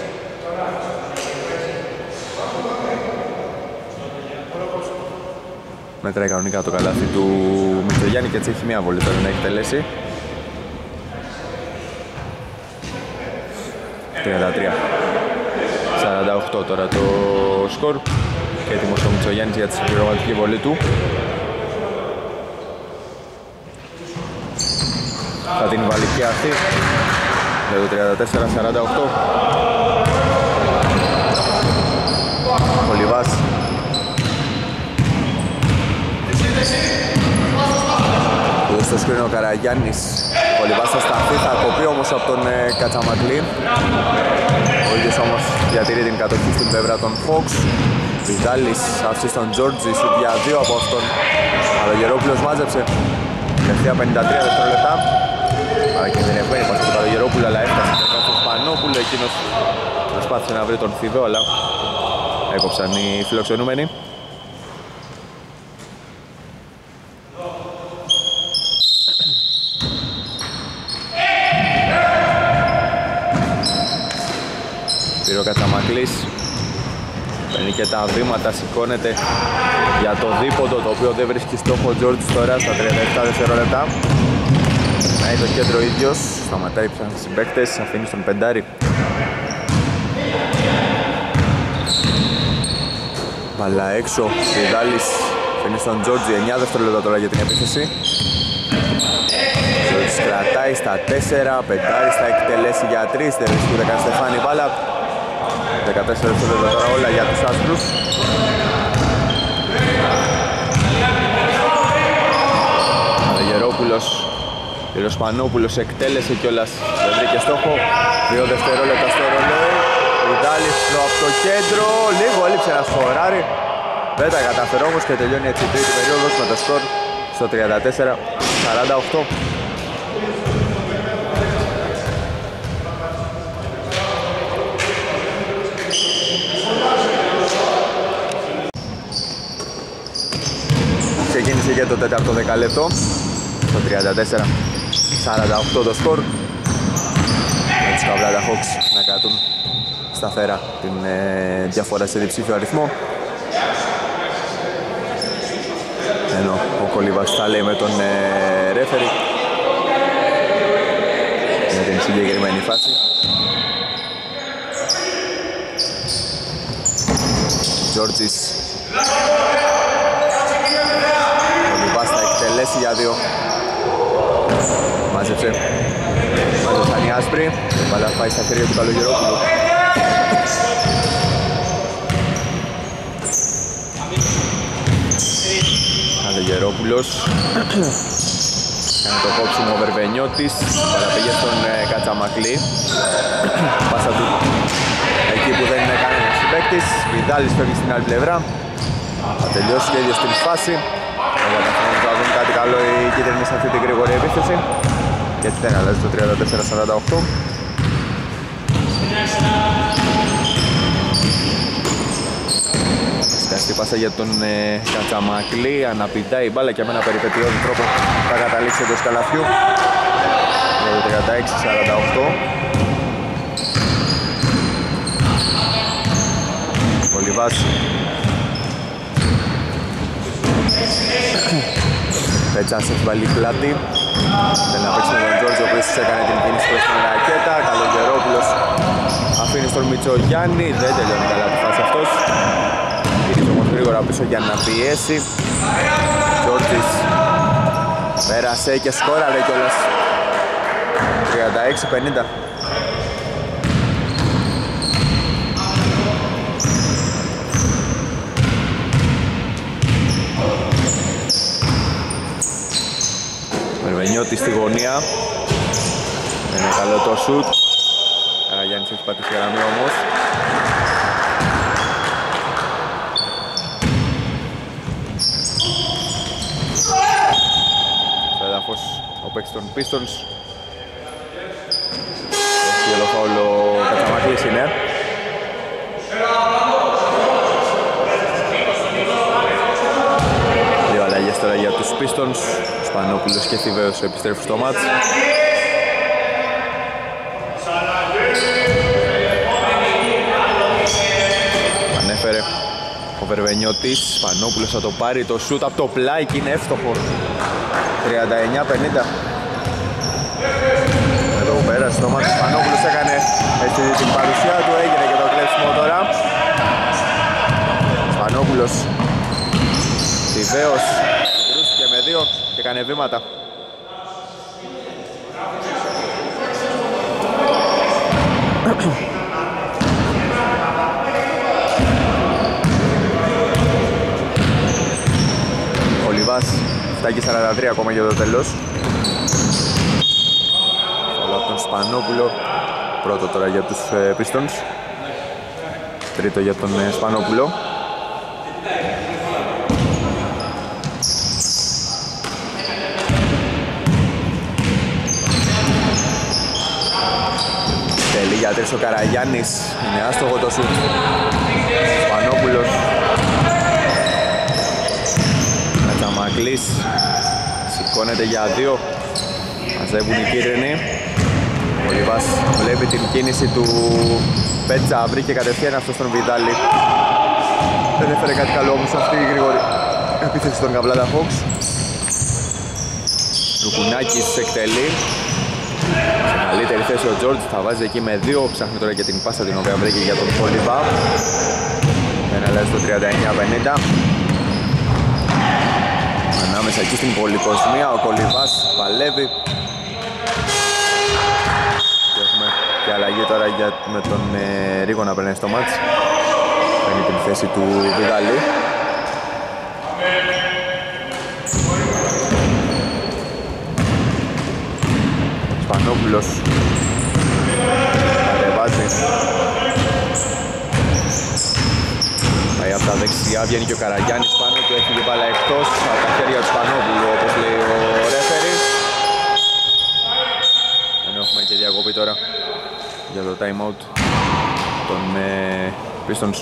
Μέτράει κανονικά το καλάθι του Μητσογιάννη και έτσι έχει μία βολή τώρα να έχει τελέσει. τριάντα τρία σαράντα οκτώ τώρα το σκορ. Και έτοιμος ο Μητσογιάννης για τη συμπληρωματική βολή του. Θα την βάλει και αυτή για το τριάντα τέσσερα σαράντα οκτώ. Κολιβάς. Εδώ στο σκρίνο ο Καραγιάννης. Κολιβάς θα σταθεί, θα κοπεί όμως από τον ε, Κατσαμακλή. Ο ίδιος όμως διατηρεί την κατοχή στην πλευρά των Hawks. Βιτάλης άφησε στον Τζόρτζη, σουτ για δύο από αυτόν. Καλογερόπουλος μάζεψε τελευταία πενήντα τρία δευτερόλεπτα. Άρα και δεν ευμένη πάση του Καλογερόπουλου, αλλά έφτασε στον Σπανόπουλο. Εκείνος προσπάθησε να βρει τον Θηβαίο, αλλά έκοψαν οι φιλοξενούμενοι. Πήρε ο Κατσαμακλής. και τα βήματα, σηκώνεται για το δίποτο, το οποίο δεν βρίσκει στόχο ο Τζόρτζης τώρα στα τριάντα επτά δευτερόλεπτα. Περνάει το κέντρο ίδιος, σταματάει πια στους συμπαίκτες, αφήνει στον πεντάρι. Μπαλά έξω, Βιδάλης αφήνει στον Τζόρτζη, εννιά δευτερόλεπτα τώρα για την επίθεση. Τζόρτζης κρατάει στα τέσσερα, πεντάρις θα εκτελέσει για τρεις, δεν βρίσκει ούτε καν Στεφάνη μπάλα. δεκατέσσερα δευτερόλεπτα τώρα όλα για τους άσπρους. Αλεγερόπουλος, Πυροσπανόπουλος εκτέλεσε κιόλας, δεν βρήκε στόχο. Δύο δευτερόλεπτα στο ρολόι. Βιδάλης από το κέντρο, λίγο έλειψε να σκοράρει. Δεν τα καταφέρει όμως και τελειώνει έτσι η τρίτη περίοδος με το σκορ στο τριάντα τέσσερα σαράντα οκτώ. Ξεκίνησε και το τέταρτο δεκαλέπτο στο τριάντα τέσσερα σαράντα οκτώ το σκορ. Με τους Καβλάντα Hawks να κρατούν σταθερά την ε, διαφορά σε διψήφιο αριθμό. Ενώ ο Κολίβας τα λέει με τον ε, ρέφερι για την συγκεκριμένη φάση. Τζόρτζης, ο Κολίβας θα εκτελέσει για δύο. Μάζεψε, μάζεψαν οι άσπροι, η μπάλα πάει στα χέρια του Καλογερόπουλου. Καλογερόπουλος κάνει το κόψιμο ο Βερβενιώτης, παραπήγε στον ε, Κατσαμακλή. Πάσα του εκεί που δεν είναι κανένας συμπαίκτης. Βιδάλης φεύγει στην άλλη πλευρά, θα τελειώσει και ίδιος στην φάση. Θα δουν κάτι καλό οι κίτρινοι σε αυτή την γρήγορη επίθεση και έτσι δεν αλλάζει το τριάντα τέσσερα σαράντα οκτώ. Σταστή πάσα για τον ε, Κατσαμακλή, αναπηδάει η μπάλα και με ένα περιπετειώδη τρόπο θα καταλήξει εντός καλαθιού για το τριάντα έξι σαράντα οκτώ. Ο Λιβάς Πέτσας έχει βάλει πλάτη. Θέλει να παίξει με τον Τζόρτζο, ο οποίος έκανε την κίνηση προς την ρακέτα. Καλογερόπουλος αφήνει στον Μητσογιάννη, δεν τελειώνει καλά τη φάση αυτός. Γυρίζει όμως γρήγορα πίσω για να πιέσει. Τζόρτζης πέρασε και σκόραρε κιόλας. τριάντα έξι πενήντα. Μερβενιώτη στη γωνία. Είναι καλό το σουτ. Καραγιάννης έχει πατήσει γραμμή όμως. Στο έδαφος ο παίκτης των Pistons. Έχει εδώ φάουλο ο Κατσαμάκλης είναι. Δύο αλλαγές τώρα για τους Pistons. Σπανόπουλος και Θηβαίος επιστρέφουν στο μάτς. Ανέφερε ο Βερβενιώτης. Σπανόπουλος θα το πάρει το σούτ από το πλάι και είναι εύστοχο. τριάντα εννιά πενήντα. Εδώ που πέρασε το μάτς, Σπανόπουλος έκανε έτσι την παρουσία του, έγινε και το κλέψιμο τώρα. Σπανόπουλος, Θηβαίος συγκρούστηκε με δύο και έκανε βήματα. Ο Λιβάς φτάνει σαράντα τρία ακόμα για το τέλος. Φάουλ από τον Σπανόπουλο. Πρώτο τώρα για τους ε, Pistons. Τρίτο για τον ε, Σπανόπουλο. Θέλει για τρεις ο Καραγιάννης. Είναι άστοχο το σουτ. Σπανόπουλος. Κατσαμακλής. Σηκώνεται για δύο. Μαζεύουν οι κίτρινοι. Ο Λιβάς βλέπει την κίνηση του Πέτσα. Βρήκε κατευθείαν αυτό στον Βιδάλη. Δεν έφερε κάτι καλό όμως αυτή η γρήγορη επίθεση των Καβλάντα Hawks. Ρουπουνάκης εκτελεί. Σε καλύτερη θέση ο Τζόρτζ, θα βάζει εκεί με δύο. Ψάχνει τώρα και την πάσα την οποία βρήκε για τον Κολιβά. Δεν αλλάζει το τριάντα εννιά πενήντα. Ανάμεσα εκεί στην πολυκοσμία ο Κολιβάς παλεύει. Και έχουμε και αλλαγή τώρα για, με τον ε, Ρίγο να περνάει στο μάτς. Παίρνει την θέση του Βιδάλη. Σπανόπουλος κατεβάζει. Πάει από τα δεξιά, βγαίνει και ο Καραγιάννης πάνω του, έχει την μπάλα εκτός από τα χέρια του Σπανόπουλου, όπως λέει ο ρέφερι. Ενώ έχουμε και διακοπή τώρα για το time out των ε, Pistons.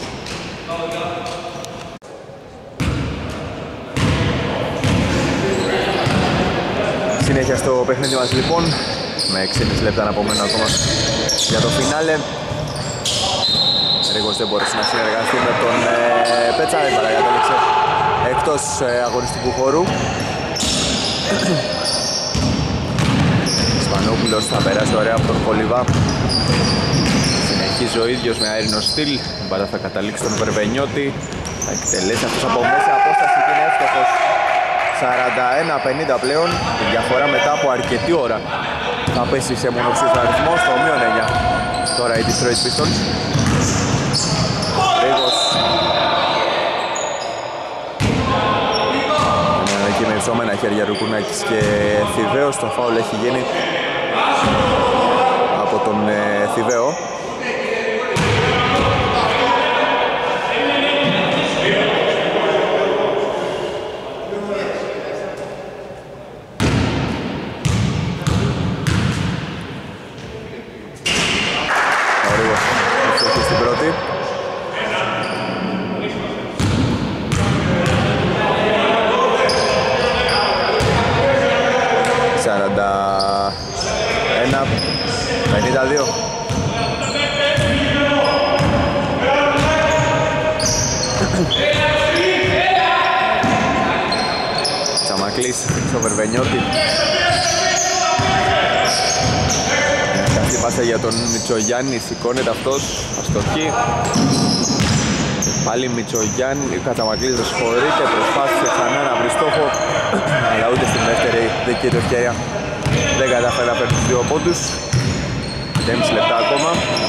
Συνέχεια στο παιχνίδι μας λοιπόν, με έξι κόμμα πέντε λεπτά να απομένουν ακόμα για το φινάλε. Ρίγος δεν μπορούσε να συνεργαστεί με τον ε, Πέτσα, η μπάλα κατέληξε εκτός ε, αγωνιστικού χώρου. Σπανόπουλος θα περάσει ωραία από τον Κολιβά. Συνεχίζει ο ίδιος με αέρινο στυλ. Η μπάλα θα καταλήξει στον Βερβενιώτη. Θα εκτελέσει αυτός από μέση απόσταση και είναι εύστοχος. σαράντα ένα πενήντα πλέον. Η διαφορά μετά από αρκετή ώρα θα πέσει σε μονοψήφιο αριθμό στο μείον εννιά. Τώρα οι Detroit Pistons. Ρίγος. Είναι εκεί με υψώμενα χέρια Ρουπουνάκης και Θηβαίος. Το φάουλ έχει γίνει από τον ε, Θηβαίο. πενήντα δύο. Τσαμακλής στο Βερβενιώτη. Αυτή πάσα για τον Μητσογιάννη, σηκώνεται αυτός, αστοχή. Πάλι Μητσογιάννη, ο Κατσαμακλής δεν συγχωρείται, προσπάθησε ξανά να βρει στόχο, αλλά ούτε στην δεύτερη δική του ευκαιρία δεν καταφέρει να παίρνει τους δύο πόντους. πέντε λεπτά ακόμα.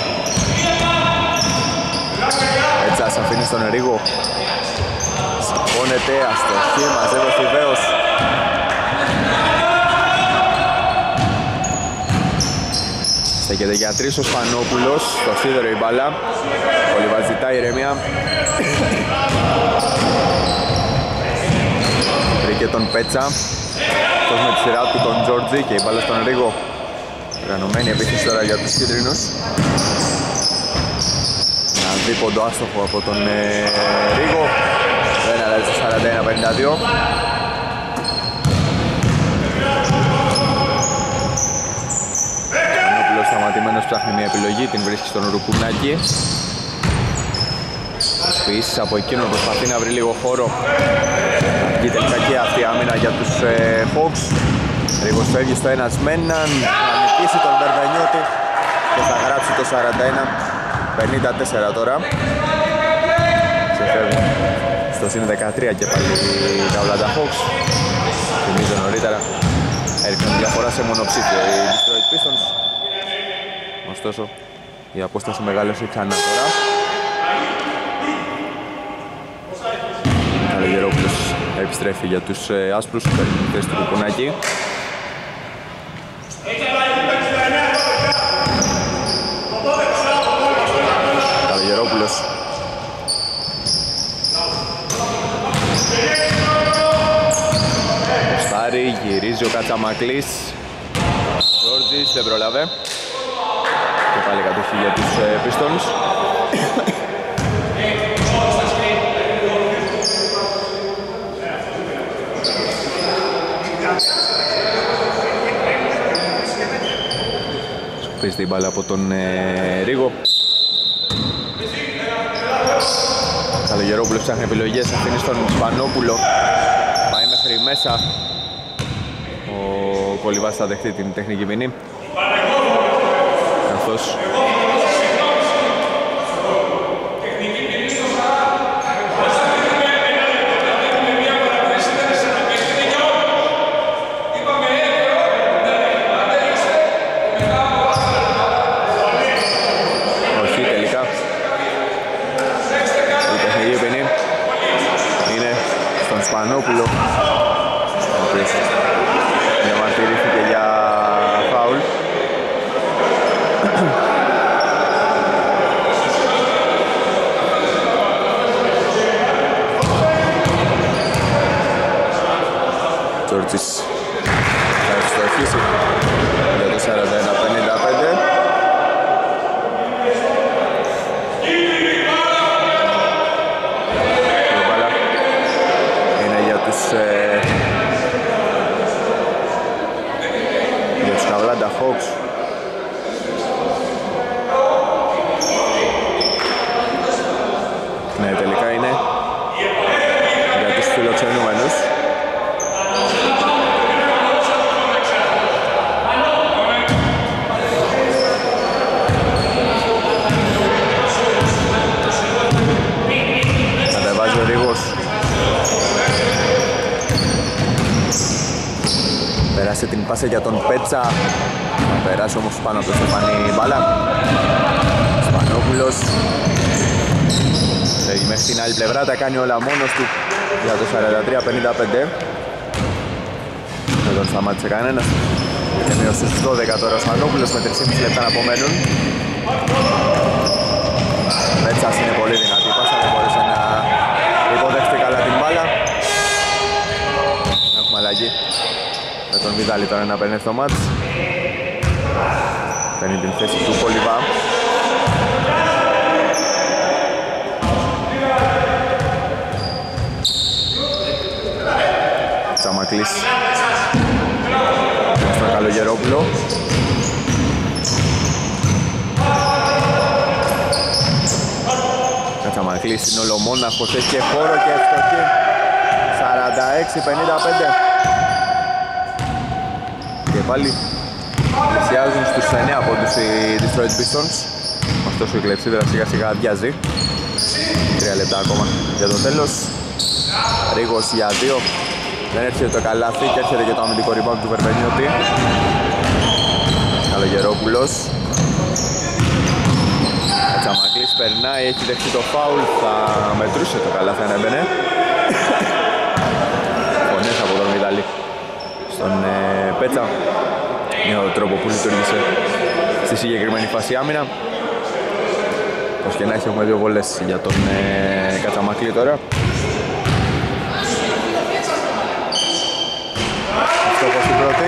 Έτσι ας αφήνει στον Ρίγο. Σηκώνεται, αστοχή, μαζεύει ο Θηβαίος. Στέκεται για τρεις ο Σπανόπουλος, στο σίδερο η μπάλα. Ο Λιβάς ζητάει ηρεμία. Βρήκε τον Πέτσα. Αυτός με τη σειρά του τον Τζόρτζι και η μπάλα στον Ρίγο. Γρανωμένη επίθεση τώρα για τους κίτρινους. Ένα δίποντο άστοχο από τον ε, Ρίγο. Δεν αλλάζει στο σαράντα ένα πενήντα δύο. Πανόπουλος σταματημένος ψάχνει μια επιλογή, την βρίσκει στον Ρουπουνάκη. Σπίσεις από εκείνον προσπαθεί να βρει λίγο χώρο. Εκεί τελικά και αυτή η άμυνα για τους ε, Hawks. Ρίγος φεύγει στο ένας με έναν, θα νικήσει τον Βερβενιώτη και θα γράψει το σαράντα ένα πενήντα τέσσερα τώρα. Ξεφεύγουν στο συν δεκατρία και πάλι τα Atlanta Hawks. Θυμίζω νωρίτερα, έριχναν διαφορά σε μονοψήφιο οι Detroit Pistons. Ωστόσο, η απόσταση μεγάλωσε ξανά τώρα. Καλογερόπουλος επιστρέφει για τους ε, άσπρους, παίρνει τη θέση του Ρουπουνάκη. Καλογερόπουλος. Στάρι, γυρίζει ο Κατσαμακλής. Τζόρτζης δεν πρόλαβε. Και πάλι κατοχή για τους ε, Pistons. Σκουπίζει την μπάλα από τον ε, Ρίγο. Καλογερόπουλος. Καλογερόπουλος ψάχνει επιλογές, αφήνει στον Σπανόπουλο. Πάει μέχρι μέσα. Ο Κολυβάς θα δεχτεί την τεχνική ποινή. Καθώς Σπανόπουλο, ο οποίος διαμαρτυρήθηκε για φάουλ. Τζόρτζης θα ευστοχίσει για το σαράντα ένα πενήντα πέντε. Ε, για τους Καβλάντα Hawks. Ναι, τελικά είναι για τους φιλοξενούμενους. Κατεβάζει ο Ρίγος. Περάσει την πάσα για τον Πέτσα. Θα περάσει όμως πάνω από το Στεφανή μπάλα. Σπανόπουλος. Φεύγει μέχρι την άλλη πλευρά, τα κάνει όλα μόνος του για το σαράντα τρία πενήντα πέντε. Δεν τον σταμάτησε κανένας. Και μείωσε στους δώδεκα τώρα ο Σπανόπουλος με τρία και μισό λεπτά να απομένουν. Πέτσας είναι πολύ δυνατή πάσα, δεν μπορούσε να υποδέχεται καλά την μπάλα. Έχουμε αλλαγή με τον Βιδάλη τώρα να παίρνει στο μάτς. Παίρνει την θέση του Κολυβά. Τσαμακλής στον Καλογερόπουλο. Τσαμακλής είναι ολομόναχος, έχει και χώρο και ευστοχή. σαράντα έξι πενήντα πέντε. Και πάλι πλησιάζουν στους εννέα πόντους οι Detroit Pistons. Ωστόσο η κλεψίδρα σιγά σιγά αδειάζει. Τρία λεπτά ακόμα για το τέλος. Ρίγος για δύο. Δεν έρχεται το καλάθι και έρχεται και το αμυντικό rebound του Βερβενιώτη. Καλογερόπουλος. Τσαμακλής περνάει, έχει δεχτεί το φάουλ. Θα μετρούσε το καλάθι αν έμπαινε. Φωνές από τον Βιδάλη στον ε, Πέτσα. Είναι ο τρόπο που λειτουργήσε στη συγκεκριμένη φάση άμυνα. Πως και να έχει, έχουμε δύο βολές για τον ε, Κατσαμακλή τώρα. Στόχος στην πρώτη.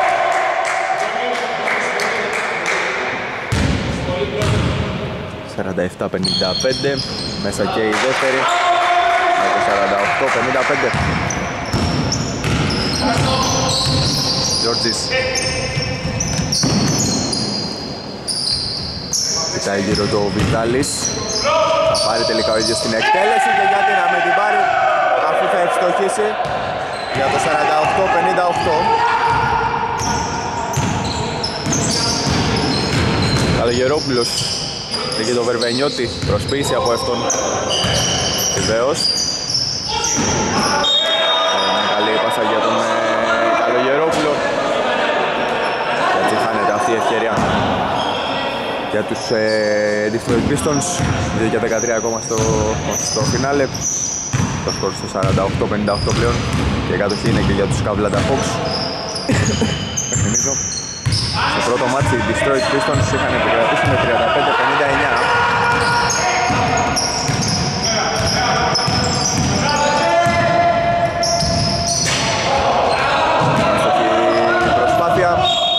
σαράντα επτά πενήντα πέντε. Μέσα και η δεύτερη. Με το σαράντα οκτώ πενήντα πέντε. Τζόρτζης. Κοιτάει γύρω το Βιτάλης. Θα πάρει τελικά ο ίδιος την εκτέλεση και γιατί να με την πάρει αφού θα ευστοχίσει για το σαράντα οκτώ πενήντα οκτώ. Καλογερόπουλος και το Βερβενιώτη, προσποίηση από αυτόν βεβαίως. Μια καλή πάσα για τον ε, Καλογερόπουλο. Και έτσι χάνεται αυτή η ευκαιρία για τους ε, Detroit Pistons. δύο και δεκατρία ακόμα στο, στο φινάλε. Το σκορ στο σαράντα οκτώ πενήντα οκτώ πλέον και η κατοχή είναι και για τους Cleveland Hawks. Θυμίζω, στο πρώτο μάτσι οι Detroit Pistons είχαν επικρατήσει με τριάντα πέντε πενήντα εννέα. Προσπάθεια.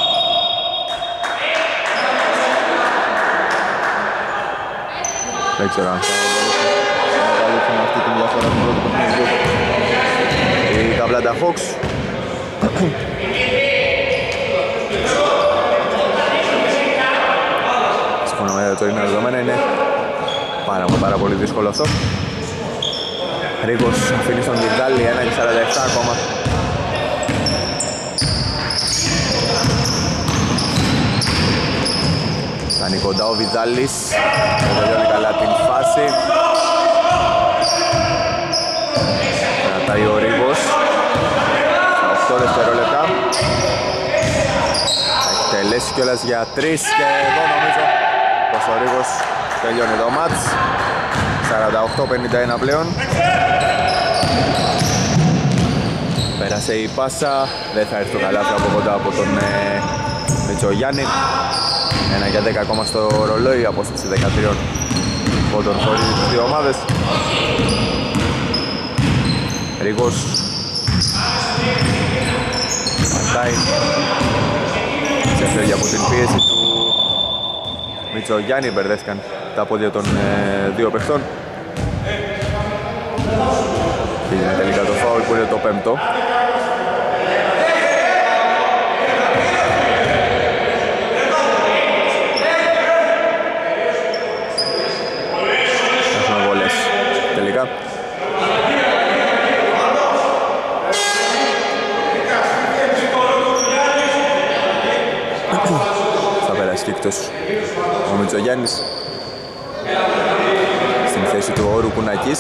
Δεν ξέρω αν θα καλύψουν αυτή τη διαφορά του πρώτου παιχνιδιού οι Cleveland Hawks. Σύμφωνα με τα τωρινά δεδομένα είναι πάρα, πάρα πολύ δύσκολο αυτό. Ρίγος αφήνει στον Βιδάλη, ένα και σαράντα επτά ακόμα. Κάνει κοντά ο Βιδάλης, τελειώνει καλά την φάση. Κρατάει ο Ρίγος, οκτώ δευτερόλεπτα. Θα εκτελέσει κιόλας για τρεις και εδώ νομίζω πως ο Ρίγος τελειώνει το μάτς. σαράντα οκτώ πενήντα ένα πλέον. Πέρασε η πάσα, δεν θα έρθει το καλάθι από κοντά από τον ε, Μητσογιάννη. ένα για δέκα ακόμα στο ρολόι, απόσταση δεκατρία πόντων χωρίς τις δύο ομάδες. Ρίγος πατάει, ξεφεύγει από την πίεση του Μητσογιάννη, μπερδεύτηκαν τα πόδια των ε, δύο παιχτών. Πήγαινε τελικά το φάουλ που είναι το πέμπτο. Έχουμε βολές τελικά. Θα περάσει και εκτός ο Μητσογιάννης. Στην θέση του ο Ρουπουνάκης.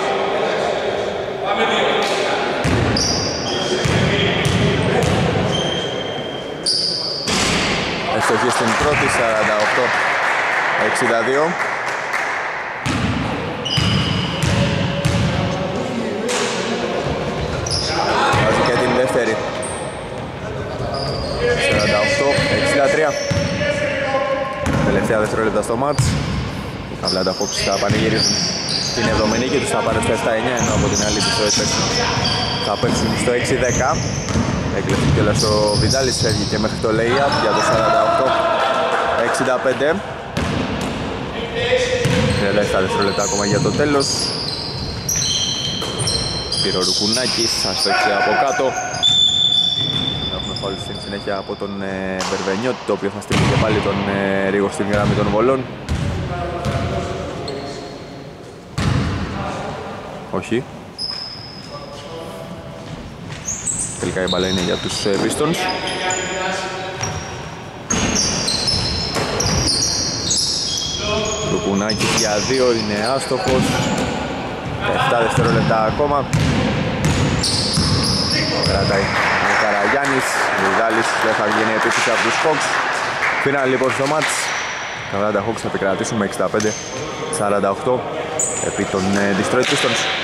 Ευστοχή στην πρώτη, σαράντα οκτώ εξήντα δύο. Βάζει και την δεύτερη, σαράντα οκτώ εξήντα τρία. Τελευταία δευτερόλεπτα στο μάτς. Οι Καβλάντα Hawks θα πανηγυρίζουν την εβδομή νίκη τους, θα πάνε στο επτά εννιά, ενώ από την άλλη θα παίξουν στο έξι δέκα. Έκλεισε κιόλας ο Βιδάλης, φεύγει και μέχρι το lay-up για το σαράντα οκτώ εξήντα πέντε. τριάντα επτά δευτερόλεπτα ακόμα για το τέλος. Πήρε ο Ρουκουνάκης, θα στέξει από κάτω. Έχουμε φάουλ στην συνέχεια από τον ε, Μπερβενιώτη, το οποίο θα στείλει και πάλι τον ε, Ρίγο στην γραμμή των βολών. Όχι. Τελικά η μπάλα είναι για τους Pistons. Ρουπουνάκης για δύο, είναι άστοχος. επτά δευτερόλεπτα ακόμα. Κρατάει ο Καραγιάννης. Ο Βιδάλης δεν θα βγαίνει επίσης από τους Hawks. Φινάλι λοιπόν στο μάτς. Καβλάντα Hawks θα επικρατήσουν με εξήντα πέντε σαράντα οκτώ επί των Detroit Pistons.